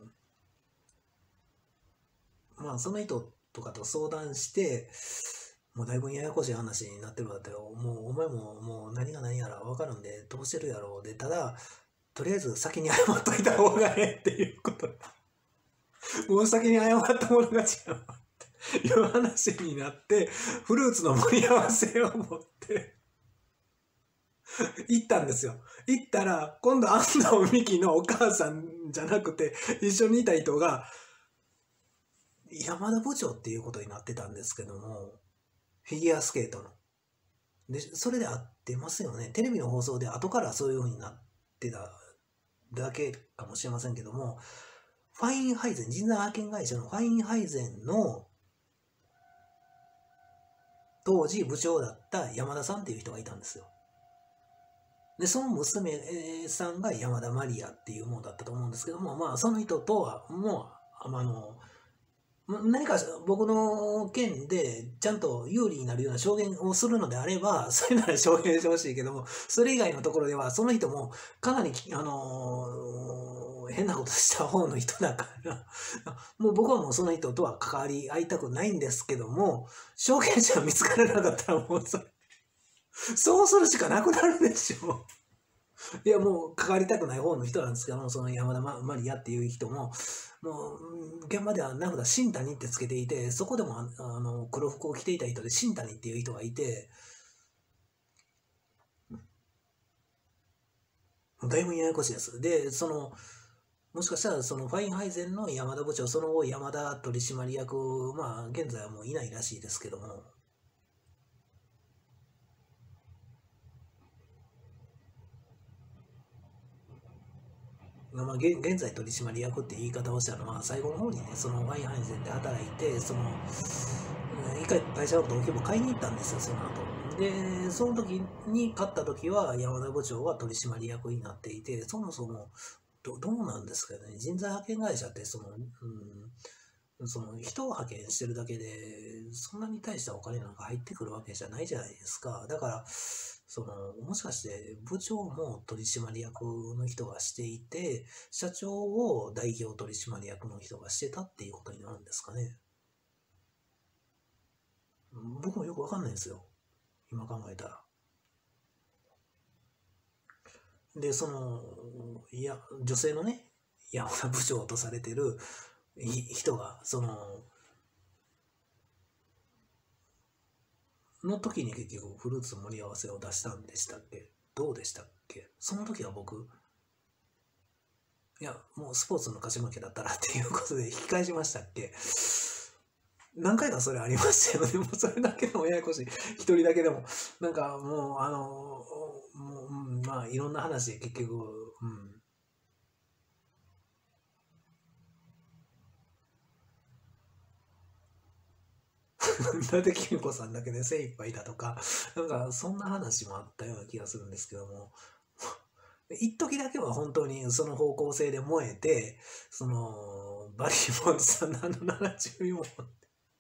ー、まあ、その人とかと相談して、もうだいぶややこしい話になってるわって、もうお前ももう何が何やら分かるんで、どうしてるやろうで、ただ、とりあえず先に謝っといた方がええっていうことで、もう先に謝ったものが違うっていう話になって、フルーツの盛り合わせを持って行ったんですよ。行ったら、今度安藤美希のお母さんじゃなくて、一緒にいた人が、山田部長っていうことになってたんですけども、フィギュアスケートの。で、それで合ってますよね。テレビの放送で後からそういう風になってただけかもしれませんけども、ファインハイゼン、人材派遣会社のファインハイゼンの当時部長だった山田さんっていう人がいたんですよ。で、その娘さんが山田マリアっていうものだったと思うんですけども、まあ、その人とは、もう、あの、何か僕の件でちゃんと有利になるような証言をするのであれば、それなら証言してほしいけども、それ以外のところでは、その人もかなり、あのー変なことした方の人だから、もう僕はもうその人とは関わり合いたくないんですけども、証言者が見つからなかったらもうそ、そうするしかなくなるでしょ。いや、もう関わりたくない方の人なんですけども、その山田マリアっていう人も、もう、現場では名札、新谷ってつけていて、そこでも、あの、黒服を着ていた人で、新谷っていう人がいて、だいぶややこしいです。で、その、もしかしたら、そのファインハイゼンの山田部長、その後山田取締役、まあ、現在はもういないらしいですけども、まあ、現現在取締役って言い方をしたのは、最後の方にね、そのファインハイゼンで働いて、その、一回会社の登記簿買いに行ったんですよ、その後。で、その時に勝った時は山田部長は取締役になっていて、そもそもどどうなんですかね、人材派遣会社ってその、うん、その人を派遣してるだけで、そんなに大したお金なんか入ってくるわけじゃないじゃないですか。だから、その、もしかして部長も取締役の人がしていて、社長を代表取締役の人がしてたっていうことになるんですかね。 僕もよくわかんないんですよ。今考えたら。で、その、いや、女性のね、山田部長とされてる人が、その、の時に結局フルーツ盛り合わせを出したんでしたっけ？どうでしたっけ？その時は僕、いや、もうスポーツの勝ち負けだったらっていうことで引き返しましたっけ？何回かそれありましたよね。もうそれだけでもややこしい。一人だけでも。なんかもう、あの、もう、うん、まあいろんな話で結局、うん。伊達公子さんだけで精一杯だとか、なんかそんな話もあったような気がするんですけども、一時だけは本当にその方向性で燃えて、その、バリー・ボンズさんのあのななじゅうよんほん、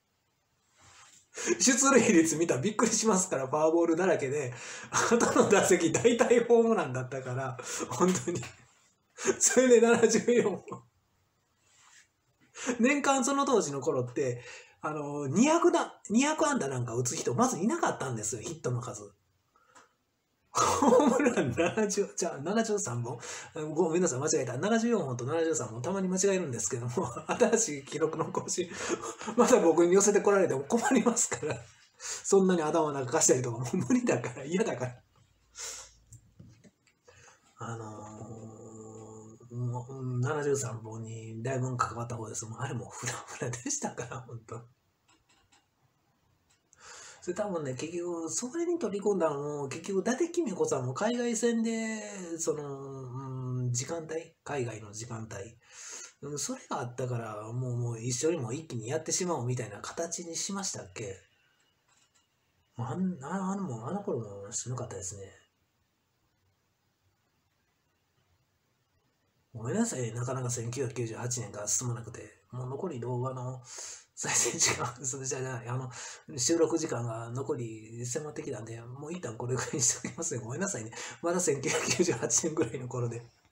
出塁率見たらびっくりしますから、フォアボールだらけで、後の打席大体ホームランだったから、本当に。それでななじゅうよんほん。年間その当時の頃って、あの、にひゃくだ、にひゃく安打なんか打つ人、まずいなかったんですよ、ヒットの数。ホームランななじゅう、じゃあななじゅうさんぼん。ごめんなさい、間違えた。ななじゅうよんほんとななじゅうさんぼん、たまに間違えるんですけども、新しい記録の更新、また僕に寄せてこられても困りますから、そんなに頭なんか貸したりとかもう無理だから、嫌だから。あのー、もうななじゅうさんぼんにだいぶ関わった方です。もうあれもフラフラでしたから、本当。それ多分ね、結局、それに取り込んだのも、結局、伊達公子さんも海外戦で、その、うん、時間帯、海外の時間帯、うん、それがあったから、もう、もう一緒にも一気にやってしまおうみたいな形にしましたっけ？もうあんああのもうあの頃もしんどかったですね。ごめんなさいね、なかなかせんきゅうひゃくきゅうじゅうはちねんが進まなくて、もう残り動画の再生時間、それじゃない、あの、収録時間が残り迫ってきたんで、もう一旦これぐらいにしておきますね。ごめんなさいね。まだせんきゅうひゃくきゅうじゅうはちねんぐらいの頃で。